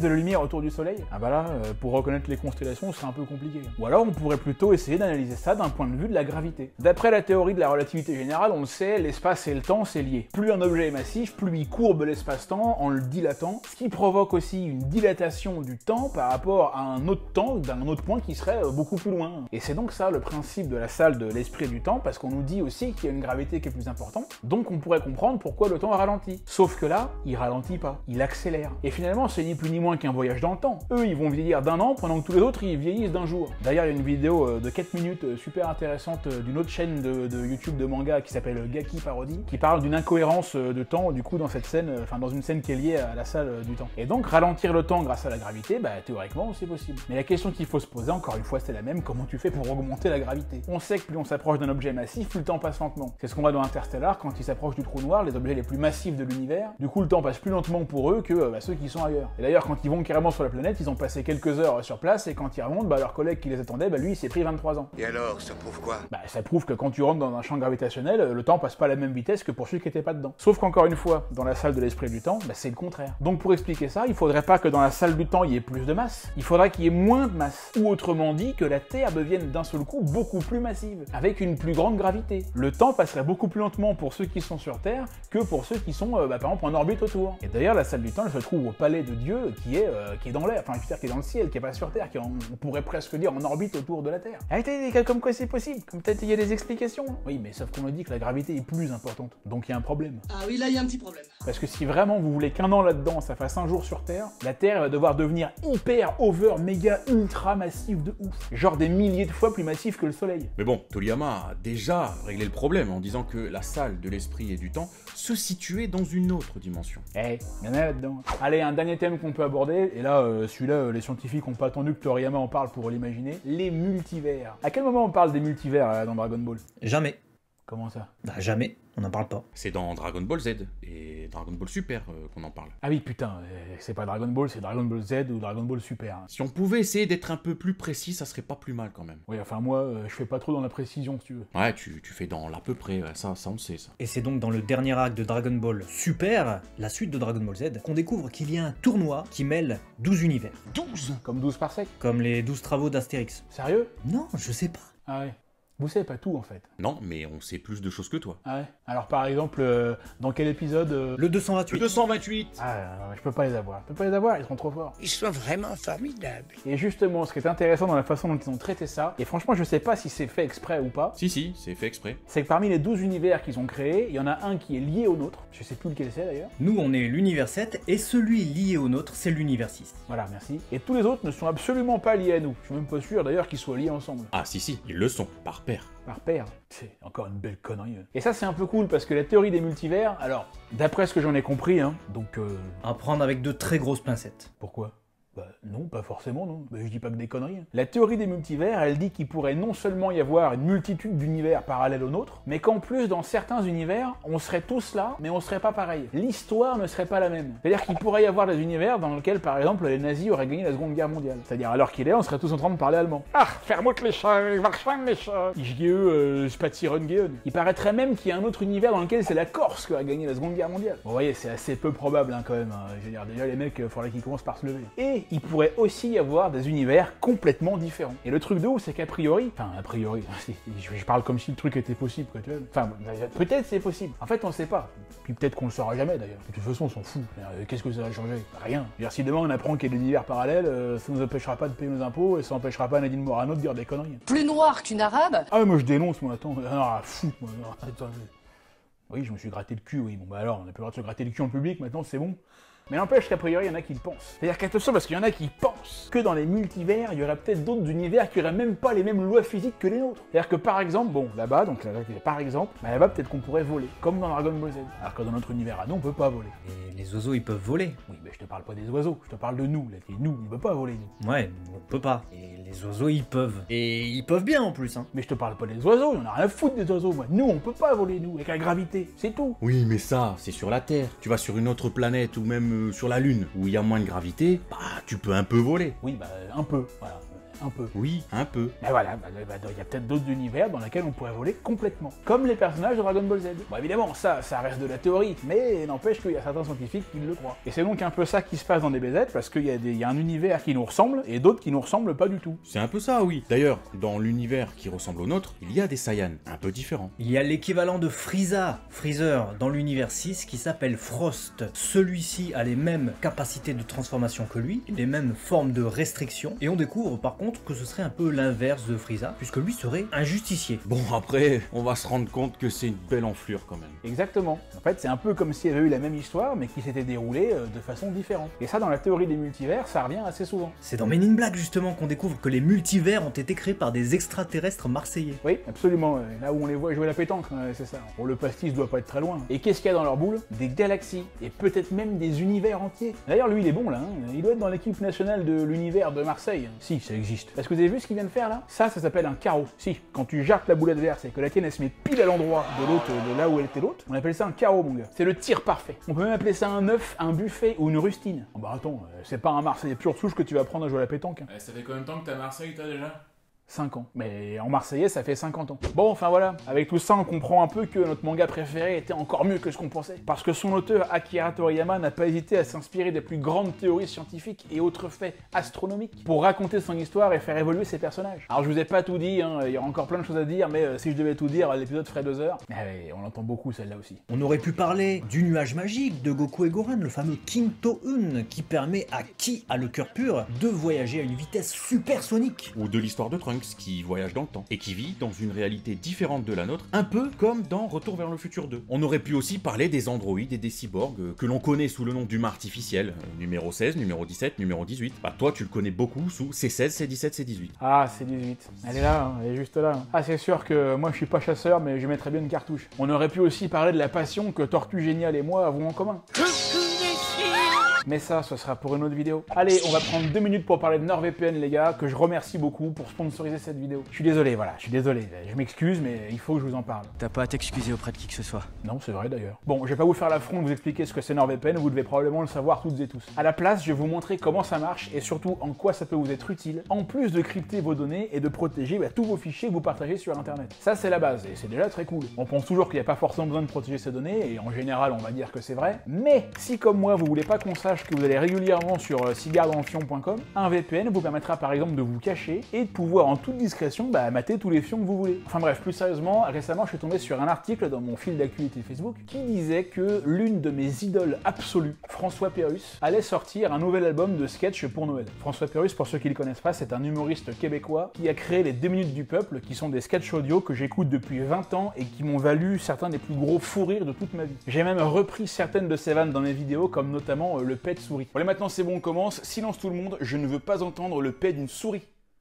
autour du Soleil? Ah bah là, euh, pour reconnaître les constellations, ce serait un peu compliqué. Ou alors on pourrait plutôt essayer d'analyser ça d'un point de vue de la gravité. D'après la théorie de la relativité générale, on le sait, l'espace et le temps c'est lié. Plus un objet est massif, plus il courbe l'espace-temps en le dilatant, ce qui provoque aussi une dilatation du temps par rapport à un autre temps, d'un autre point qui serait beaucoup plus loin. Et c'est donc ça le principe de la salle de l'esprit du temps, parce qu'on nous dit aussi qu'il y a une gravité qui est plus importante, donc on pourrait comprendre pourquoi le temps ralentit. Sauf que là, il ralentit pas, il accélère. Et finalement, c'est ni plus ni moins qu'un voyage dans le temps. Eux, ils vont vieillir d'un an, pendant que tous les autres, ils vieillissent d'un jour. D'ailleurs, il y a une vidéo de quatre minutes super intéressante d'une autre chaîne de, de YouTube de manga qui s'appelle Gaki Parody, qui parle d'une incohérence de temps, du coup, dans cette scène, enfin, dans une scène qui est liée à la salle du temps. Et donc, ralentir le temps grâce à la gravité, bah, théoriquement, c'est possible. Mais la question qu'il faut se poser, encore une fois, c'est la même, comment tu fais pour augmenter la gravité? On sait que plus on s'approche d'un objet massif, plus le temps passe lentement. C'est ce qu'on voit dans Interstellar, quand ils s'approchent du trou noir, les objets les plus massifs de l'univers, du coup, le temps passe plus lentement pour eux que bah, ceux qui sont ailleurs. Et d'ailleurs, quand ils vont carrément sur la planète, ils ont passé quelques heures sur place, et quand ils remontent, bah, leur collègue qui les attendait, bah, lui, il s'est pris vingt-trois ans. Et alors, ça prouve quoi? Bah, ça prouve que quand tu rentres dans un champ gravitationnel, le temps passe pas à la même vitesse que pour celui qui était pas dedans. Sauf qu'encore une fois, dans la salle de l'esprit du temps, bah, c'est le contraire. Donc pour expliquer ça, il faudrait pas que dans la salle du temps, il y ait plus de masse, il faudrait qu'il y ait moins de masse. Ou autrement dit, que la Terre devienne d'un seul coup beaucoup plus massive, avec une plus grande gravité. Le temps passerait beaucoup plus lentement pour ceux qui sont sur Terre que pour ceux qui sont, euh, bah, par exemple, en orbite autour. Et d'ailleurs, la salle du temps, elle se trouve au palais de Dieu, qui est, euh, qui est dans l'air, enfin, je veux dire, qui est dans le ciel, qui est pas sur Terre, qui est en, on pourrait presque dire en orbite autour de la Terre. Arrêtez, comme quoi c'est possible, comme peut-être il y a des explications. Oui, mais sauf qu'on nous dit que la gravité est plus importante, donc il y a un problème. Ah oui, là, il y a un petit problème. Parce que si vraiment vous voulez qu'un an là-dedans, ça fasse un jour sur Terre, la Terre va devoir devenir hyper, over, méga, ultra massive de ouf. Genre des milliers de fois plus massif que le Soleil. Mais bon, Toriyama a déjà réglé le problème en disant que la salle de l'esprit et du temps se situait dans une autre dimension. Eh, hey, il y en a là-dedans. Allez, un dernier thème qu'on peut aborder, et là, euh, celui-là, euh, les scientifiques n'ont pas attendu que Toriyama en parle pour l'imaginer, les multivers. À quel moment on parle des multivers euh, dans Dragon Ball? Jamais. Comment ça? Bah jamais, on n'en parle pas. C'est dans Dragon Ball Z et Dragon Ball Super euh, qu'on en parle. Ah oui, putain, euh, c'est pas Dragon Ball, c'est Dragon Ball Z ou Dragon Ball Super. Si on pouvait essayer d'être un peu plus précis, ça serait pas plus mal quand même. Oui, enfin moi, euh, je fais pas trop dans la précision, si tu veux. Ouais, tu, tu fais dans l'à peu près, ouais, ça, ça on sait ça. Et c'est donc dans le dernier acte de Dragon Ball Super, la suite de Dragon Ball Z, qu'on découvre qu'il y a un tournoi qui mêle douze univers. douze? Comme douze parsecs? Comme les douze travaux d'Astérix. Sérieux? Non, je sais pas. Ah ouais. Vous savez pas tout en fait. Non, mais on sait plus de choses que toi. Ah ouais. Alors par exemple, euh, dans quel épisode euh... Le deux cent vingt-huit. Le deux cent vingt-huit. Ah non, je peux pas les avoir. Je peux pas les avoir, ils sont trop forts. Ils sont vraiment formidables. Et justement, ce qui est intéressant dans la façon dont ils ont traité ça, et franchement je sais pas si c'est fait exprès ou pas. Si si, c'est fait exprès. C'est que parmi les douze univers qu'ils ont créés, il y en a un qui est lié au nôtre. Je sais plus lequel c'est d'ailleurs. Nous on est l'univers sept, et celui lié au nôtre, c'est l'univers six. Voilà, merci. Et tous les autres ne sont absolument pas liés à nous. Je suis même pas sûr d'ailleurs qu'ils soient liés ensemble. Ah si si, ils le sont, par paire. Par paire. C'est encore une belle connerie. Et ça c'est un peu cool parce que la théorie des multivers, alors, d'après ce que j'en ai compris, hein, donc... Euh... À prendre avec de très grosses pincettes. Pourquoi? Bah non, pas forcément, non. Bah, je dis pas que des conneries. Hein. La théorie des multivers, elle dit qu'il pourrait non seulement y avoir une multitude d'univers parallèles aux nôtres, mais qu'en plus, dans certains univers, on serait tous là, mais on serait pas pareil. L'histoire ne serait pas la même. C'est-à-dire qu'il pourrait y avoir des univers dans lesquels, par exemple, les nazis auraient gagné la Seconde Guerre mondiale. C'est-à-dire, alors qu'il est, on serait tous en train de parler allemand. Ah, Vermut les chats, Warschwein les chats. Ich gehe, euh, Spazieren gehen. Il paraîtrait même qu'il y a un autre univers dans lequel c'est la Corse qui a gagné la Seconde Guerre mondiale. Bon, vous voyez, c'est assez peu probable, hein, quand même. Hein. Je veux dire, déjà, les mecs, il faudrait qu'ils commencent par se lever. Et il pourrait aussi y avoir des univers complètement différents. Et le truc de ouf, c'est qu'a priori, enfin a priori, je parle comme si le truc était possible, quoi, tu vois. Enfin, peut-être c'est possible. En fait, on sait pas. Puis peut-être qu'on le saura jamais d'ailleurs. De toute façon, on s'en fout. Qu'est-ce que ça va changer? Rien. Je veux dire, si demain on apprend qu'il y a des univers parallèles, euh, ça nous empêchera pas de payer nos impôts et ça empêchera pas Nadine Morano de dire des conneries. Plus noir qu'une arabe? Ah, moi je dénonce, moi, attends. Ah, fou, moi. Attends, oui, je me suis gratté le cul, oui. Bon, bah alors, on n'a plus le droit de se gratter le cul en public, maintenant c'est bon. Mais n'empêche qu'a priori, il y en a qui le pensent. C'est-à-dire qu'attention, parce qu'il y en a qui pensent que dans les multivers, il y aurait peut-être d'autres univers qui auraient même pas les mêmes lois physiques que les nôtres. C'est-à-dire que par exemple, bon, là-bas, donc là, par exemple, bah, là-bas peut-être qu'on pourrait voler, comme dans Dragon Ball Z. Alors que dans notre univers à nous, on peut pas voler. Et les oiseaux, ils peuvent voler. Oui, mais je te parle pas des oiseaux, je te parle de nous. Là, et nous, on peut pas voler, nous. Ouais, on peut pas. Et les oiseaux, ils peuvent. Et ils peuvent bien en plus, hein. Mais je te parle pas des oiseaux, on a rien à foutre des oiseaux, moi. Nous, on peut pas voler, nous, avec la gravité, c'est tout. Oui, mais ça, c'est sur la Terre. Tu vas sur une autre planète ou même euh, sur la Lune, où il y a moins de gravité, bah tu peux un peu voler. Oui, bah un peu, voilà. Un peu. Oui, un peu. Mais voilà, bah, bah, il y a peut-être d'autres univers dans lesquels on pourrait voler complètement. Comme les personnages de Dragon Ball Z. Bon, évidemment, ça, ça reste de la théorie, mais n'empêche qu'il y a certains scientifiques qui le croient. Et c'est donc un peu ça qui se passe dans D B Z, parce qu'il y, y a un univers qui nous ressemble, et d'autres qui nous ressemblent pas du tout. C'est un peu ça, oui. D'ailleurs, dans l'univers qui ressemble au nôtre, il y a des Saiyans, un peu différents. Il y a l'équivalent de Frieza, Freezer, dans l'univers six, qui s'appelle Frost. Celui-ci a les mêmes capacités de transformation que lui, les mêmes formes de restriction, et on découvre par contre que ce serait un peu l'inverse de Frieza, puisque lui serait un justicier. Bon, après, on va se rendre compte que c'est une belle enflure quand même. Exactement. En fait, c'est un peu comme s'il y avait eu la même histoire, mais qui s'était déroulée euh, de façon différente. Et ça, dans la théorie des multivers, ça revient assez souvent. C'est dans Men in Black justement qu'on découvre que les multivers ont été créés par des extraterrestres marseillais. Oui, absolument. Là où on les voit jouer la pétanque, c'est ça. Bon, le pastis doit pas être très loin. Et qu'est-ce qu'il y a dans leur boule? Des galaxies, et peut-être même des univers entiers. D'ailleurs, lui, il est bon là, hein. Il doit être dans l'équipe nationale de l'univers de Marseille. Si, ça existe. Est-ce que vous avez vu ce qu'il vient de faire là? Ça, ça s'appelle un carreau. Si, quand tu jartes la boule adverse et que la tienne elle se met pile à l'endroit de l'autre, de là où elle était l'autre, on appelle ça un carreau, mon gars. C'est le tir parfait. On peut même appeler ça un œuf, un buffet ou une rustine. Oh, bah attends, c'est pas un Marseillais pur souche que tu vas apprendre à jouer à la pétanque. Hein. Eh, ça fait combien de temps que t'es à Marseille, toi déjà? cinq ans. Mais en marseillais, ça fait cinquante ans. Bon, enfin voilà, avec tout ça, on comprend un peu que notre manga préféré était encore mieux que ce qu'on pensait. Parce que son auteur, Akira Toriyama, n'a pas hésité à s'inspirer des plus grandes théories scientifiques et autres faits astronomiques pour raconter son histoire et faire évoluer ses personnages. Alors je vous ai pas tout dit, hein, il y a encore plein de choses à dire, mais euh, si je devais tout dire, l'épisode ferait deux heures. Mais ouais, on l'entend beaucoup celle-là aussi. On aurait pu parler du nuage magique de Goku et Gohan, le fameux Kinto-un, qui permet à qui a le cœur pur de voyager à une vitesse supersonique. Ou de l'histoire de Trunks, qui voyage dans le temps, et qui vit dans une réalité différente de la nôtre, un peu comme dans Retour vers le futur deux. On aurait pu aussi parler des androïdes et des cyborgs, euh, que l'on connaît sous le nom d'humain artificiel, euh, numéro seize, numéro dix-sept, numéro dix-huit. Bah toi tu le connais beaucoup sous C seize, C dix-sept, C dix-huit. Ah, C dix-huit. Elle est là, hein, elle est juste là. Hein. Ah, c'est sûr que moi je suis pas chasseur, mais je mettrais bien une cartouche. On aurait pu aussi parler de la passion que Tortue Géniale et moi avons en commun. Mais ça, ce sera pour une autre vidéo. Allez, on va prendre deux minutes pour parler de NordVPN, les gars, que je remercie beaucoup pour sponsoriser cette vidéo. Je suis désolé, voilà, je suis désolé. Je m'excuse, mais il faut que je vous en parle. T'as pas à t'excuser auprès de qui que ce soit. Non, c'est vrai d'ailleurs. Bon, je vais pas vous faire l'affront de vous expliquer ce que c'est NordVPN, vous devez probablement le savoir toutes et tous. À la place, je vais vous montrer comment ça marche et surtout en quoi ça peut vous être utile, en plus de crypter vos données et de protéger bah, tous vos fichiers que vous partagez sur Internet. Ça, c'est la base et c'est déjà très cool. On pense toujours qu'il n'y a pas forcément besoin de protéger ces données et en général, on va dire que c'est vrai. Mais si comme moi, vous voulez pas qu'on sache que vous allez régulièrement sur cigarde en fion point com, un V P N vous permettra par exemple de vous cacher et de pouvoir en toute discrétion bah, mater tous les fions que vous voulez. Enfin bref, plus sérieusement, récemment je suis tombé sur un article dans mon fil d'actualité Facebook qui disait que l'une de mes idoles absolues, François Pérusse, allait sortir un nouvel album de sketch pour Noël. François Pérusse, pour ceux qui ne le connaissent pas, c'est un humoriste québécois qui a créé les deux minutes du peuple, qui sont des sketchs audio que j'écoute depuis vingt ans et qui m'ont valu certains des plus gros fous rires de toute ma vie. J'ai même repris certaines de ses vannes dans mes vidéos, comme notamment euh, le pet de souris. Bon, allez, maintenant c'est bon, on commence. Silence tout le monde, je ne veux pas entendre le pet d'une souris.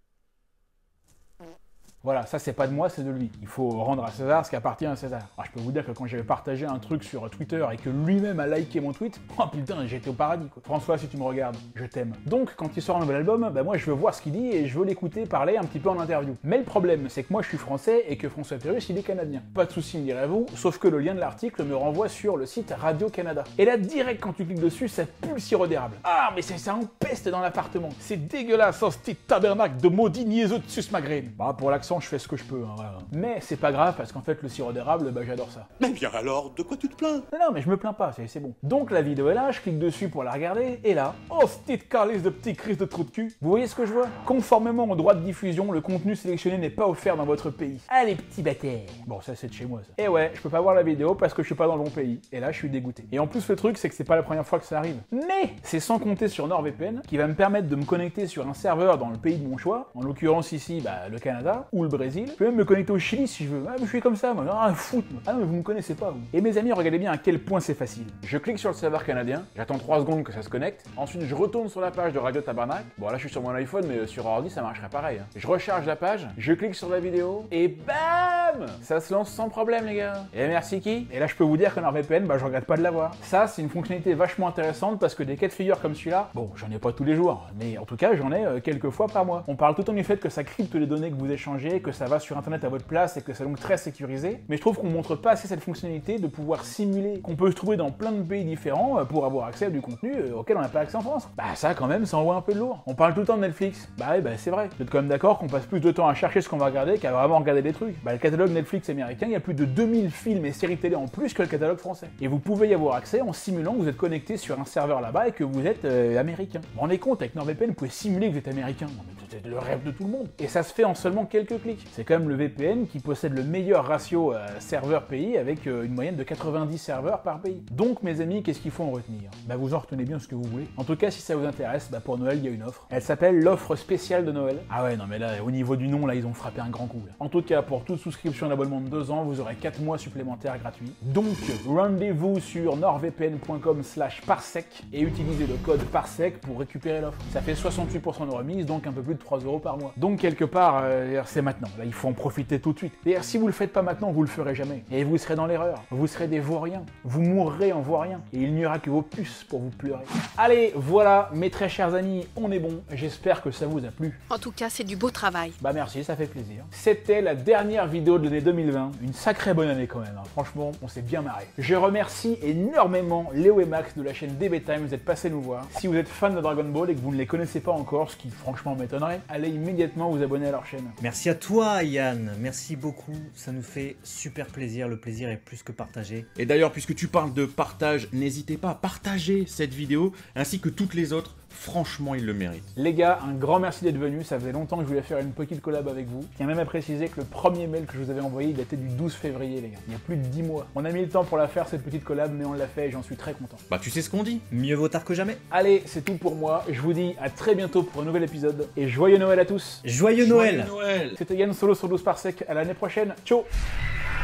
Voilà, ça c'est pas de moi, c'est de lui. Il faut rendre à César ce qui appartient à César. Alors, je peux vous dire que quand j'avais partagé un truc sur Twitter et que lui-même a liké mon tweet, oh putain, j'étais au paradis quoi. François, si tu me regardes, je t'aime. Donc, quand il sort un nouvel album, bah moi je veux voir ce qu'il dit et je veux l'écouter parler un petit peu en interview. Mais le problème, c'est que moi je suis français et que François Pérusse il est canadien. Pas de soucis, me direz-vous, sauf que le lien de l'article me renvoie sur le site Radio-Canada. Et là, direct quand tu cliques dessus, ça pue le sirop d'érable. Ah, mais c'est ça empeste dans l'appartement. C'est dégueulasse, ce petit tabernacle de maudit niaiseux de sus maghrine. Bah, pour l'accent, je fais ce que je peux, hein, voilà. Mais c'est pas grave parce qu'en fait le sirop d'érable, bah j'adore ça. Mais bien alors, de quoi tu te plains? Non, non, mais je me plains pas, c'est bon. Donc la vidéo est là, je clique dessus pour la regarder, et là, oh, petite calice de petit Christ de trou de cul. Vous voyez ce que je vois? Conformément au droit de diffusion, le contenu sélectionné n'est pas offert dans votre pays. Allez, petits bâtards. Bon, ça c'est de chez moi, ça. Et ouais, je peux pas voir la vidéo parce que je suis pas dans le bon pays. Et là, je suis dégoûté. Et en plus, le truc, c'est que c'est pas la première fois que ça arrive. Mais c'est sans compter sur NordVPN, qui va me permettre de me connecter sur un serveur dans le pays de mon choix, en l'occurrence ici, bah, le Canada, ou le Brésil. Je peux même me connecter au Chili si je veux. Ah, mais je suis comme ça, moi. Ah, foot, moi. Ah, mais vous me connaissez pas, vous. Et mes amis, regardez bien à quel point c'est facile. Je clique sur le serveur canadien, j'attends trois secondes que ça se connecte. Ensuite, je retourne sur la page de Radio Tabarnak. Bon, là, je suis sur mon iPhone, mais sur ordi, ça marcherait pareil. Hein. Je recharge la page, je clique sur la vidéo, et bam! Ça se lance sans problème, les gars. Et merci qui? Et là, je peux vous dire que NordVPN, bah, je regrette pas de l'avoir. Ça, c'est une fonctionnalité vachement intéressante parce que des cas de figure comme celui-là, bon, j'en ai pas tous les jours, mais en tout cas, j'en ai euh, quelques fois par mois. On parle tout le temps du fait que ça crypte les données que vous échangez confirmer que ça va sur internet à votre place et que c'est donc très sécurisé. Mais je trouve qu'on montre pas assez cette fonctionnalité de pouvoir simuler qu'on peut se trouver dans plein de pays différents pour avoir accès à du contenu auquel on n'a pas accès en France. Bah ça quand même, ça envoie un peu de lourd. On parle tout le temps de Netflix. Bah oui, bah c'est vrai. Vous êtes quand même d'accord qu'on passe plus de temps à chercher ce qu'on va regarder qu'à vraiment regarder des trucs. Bah le catalogue Netflix américain, il y a plus de deux mille films et séries télé en plus que le catalogue français. Et vous pouvez y avoir accès en simulant que vous êtes connecté sur un serveur là-bas et que vous êtes euh, américain. Vous vous rendez compte, avec NordVPN, vous pouvez simuler que vous êtes américain. C'est le rêve de tout le monde. Et ça se fait en seulement quelques clics. C'est quand même le V P N qui possède le meilleur ratio euh, serveur-pays avec euh, une moyenne de quatre-vingt-dix serveurs par pays. Donc mes amis, qu'est-ce qu'il faut en retenir? Bah vous en retenez bien ce que vous voulez. En tout cas, si ça vous intéresse, bah pour Noël, il y a une offre. Elle s'appelle l'offre spéciale de Noël. Ah ouais, non mais là, au niveau du nom, là, ils ont frappé un grand coup. Là. En tout cas, pour toute souscription d'abonnement de deux ans, vous aurez quatre mois supplémentaires gratuits. Donc, rendez-vous sur nordvpn point com slash parsec et utilisez le code parsec pour récupérer l'offre. Ça fait soixante-huit pour cent de remise, donc un peu plus de trois euros par mois. Donc quelque part, euh, c'est maintenant. Là, il faut en profiter tout de suite. D'ailleurs, si vous le faites pas maintenant, vous le ferez jamais. Et vous serez dans l'erreur. Vous serez des vauriens. Vous mourrez en vaurien. Et il n'y aura que vos puces pour vous pleurer. Allez, voilà, mes très chers amis, on est bon. J'espère que ça vous a plu. En tout cas, c'est du beau travail. Bah merci, ça fait plaisir. C'était la dernière vidéo de l'année deux mille vingt. Une sacrée bonne année quand même. Hein. Franchement, on s'est bien marré. Je remercie énormément Léo et Max de la chaîne D B Time d'être passés nous voir. Si vous êtes fan de Dragon Ball et que vous ne les connaissez pas encore, ce qui franchement m'étonnerait, allez immédiatement vous abonner à leur chaîne. Merci à toi Yann, merci beaucoup, ça nous fait super plaisir, le plaisir est plus que partagé. Et d'ailleurs, puisque tu parles de partage, n'hésitez pas à partager cette vidéo ainsi que toutes les autres. Franchement, il le mérite. Les gars, un grand merci d'être venus. Ça faisait longtemps que je voulais faire une petite collab avec vous. Je tiens même à préciser que le premier mail que je vous avais envoyé, il datait du douze février, les gars. Il y a plus de dix mois. On a mis le temps pour la faire, cette petite collab, mais on l'a fait et j'en suis très content. Bah, tu sais ce qu'on dit. Mieux vaut tard que jamais. Allez, c'est tout pour moi. Je vous dis à très bientôt pour un nouvel épisode. Et joyeux Noël à tous. Joyeux Noël. Joyeux Noël. C'était Yann Solo sur douze Parsec. À l'année prochaine. Ciao.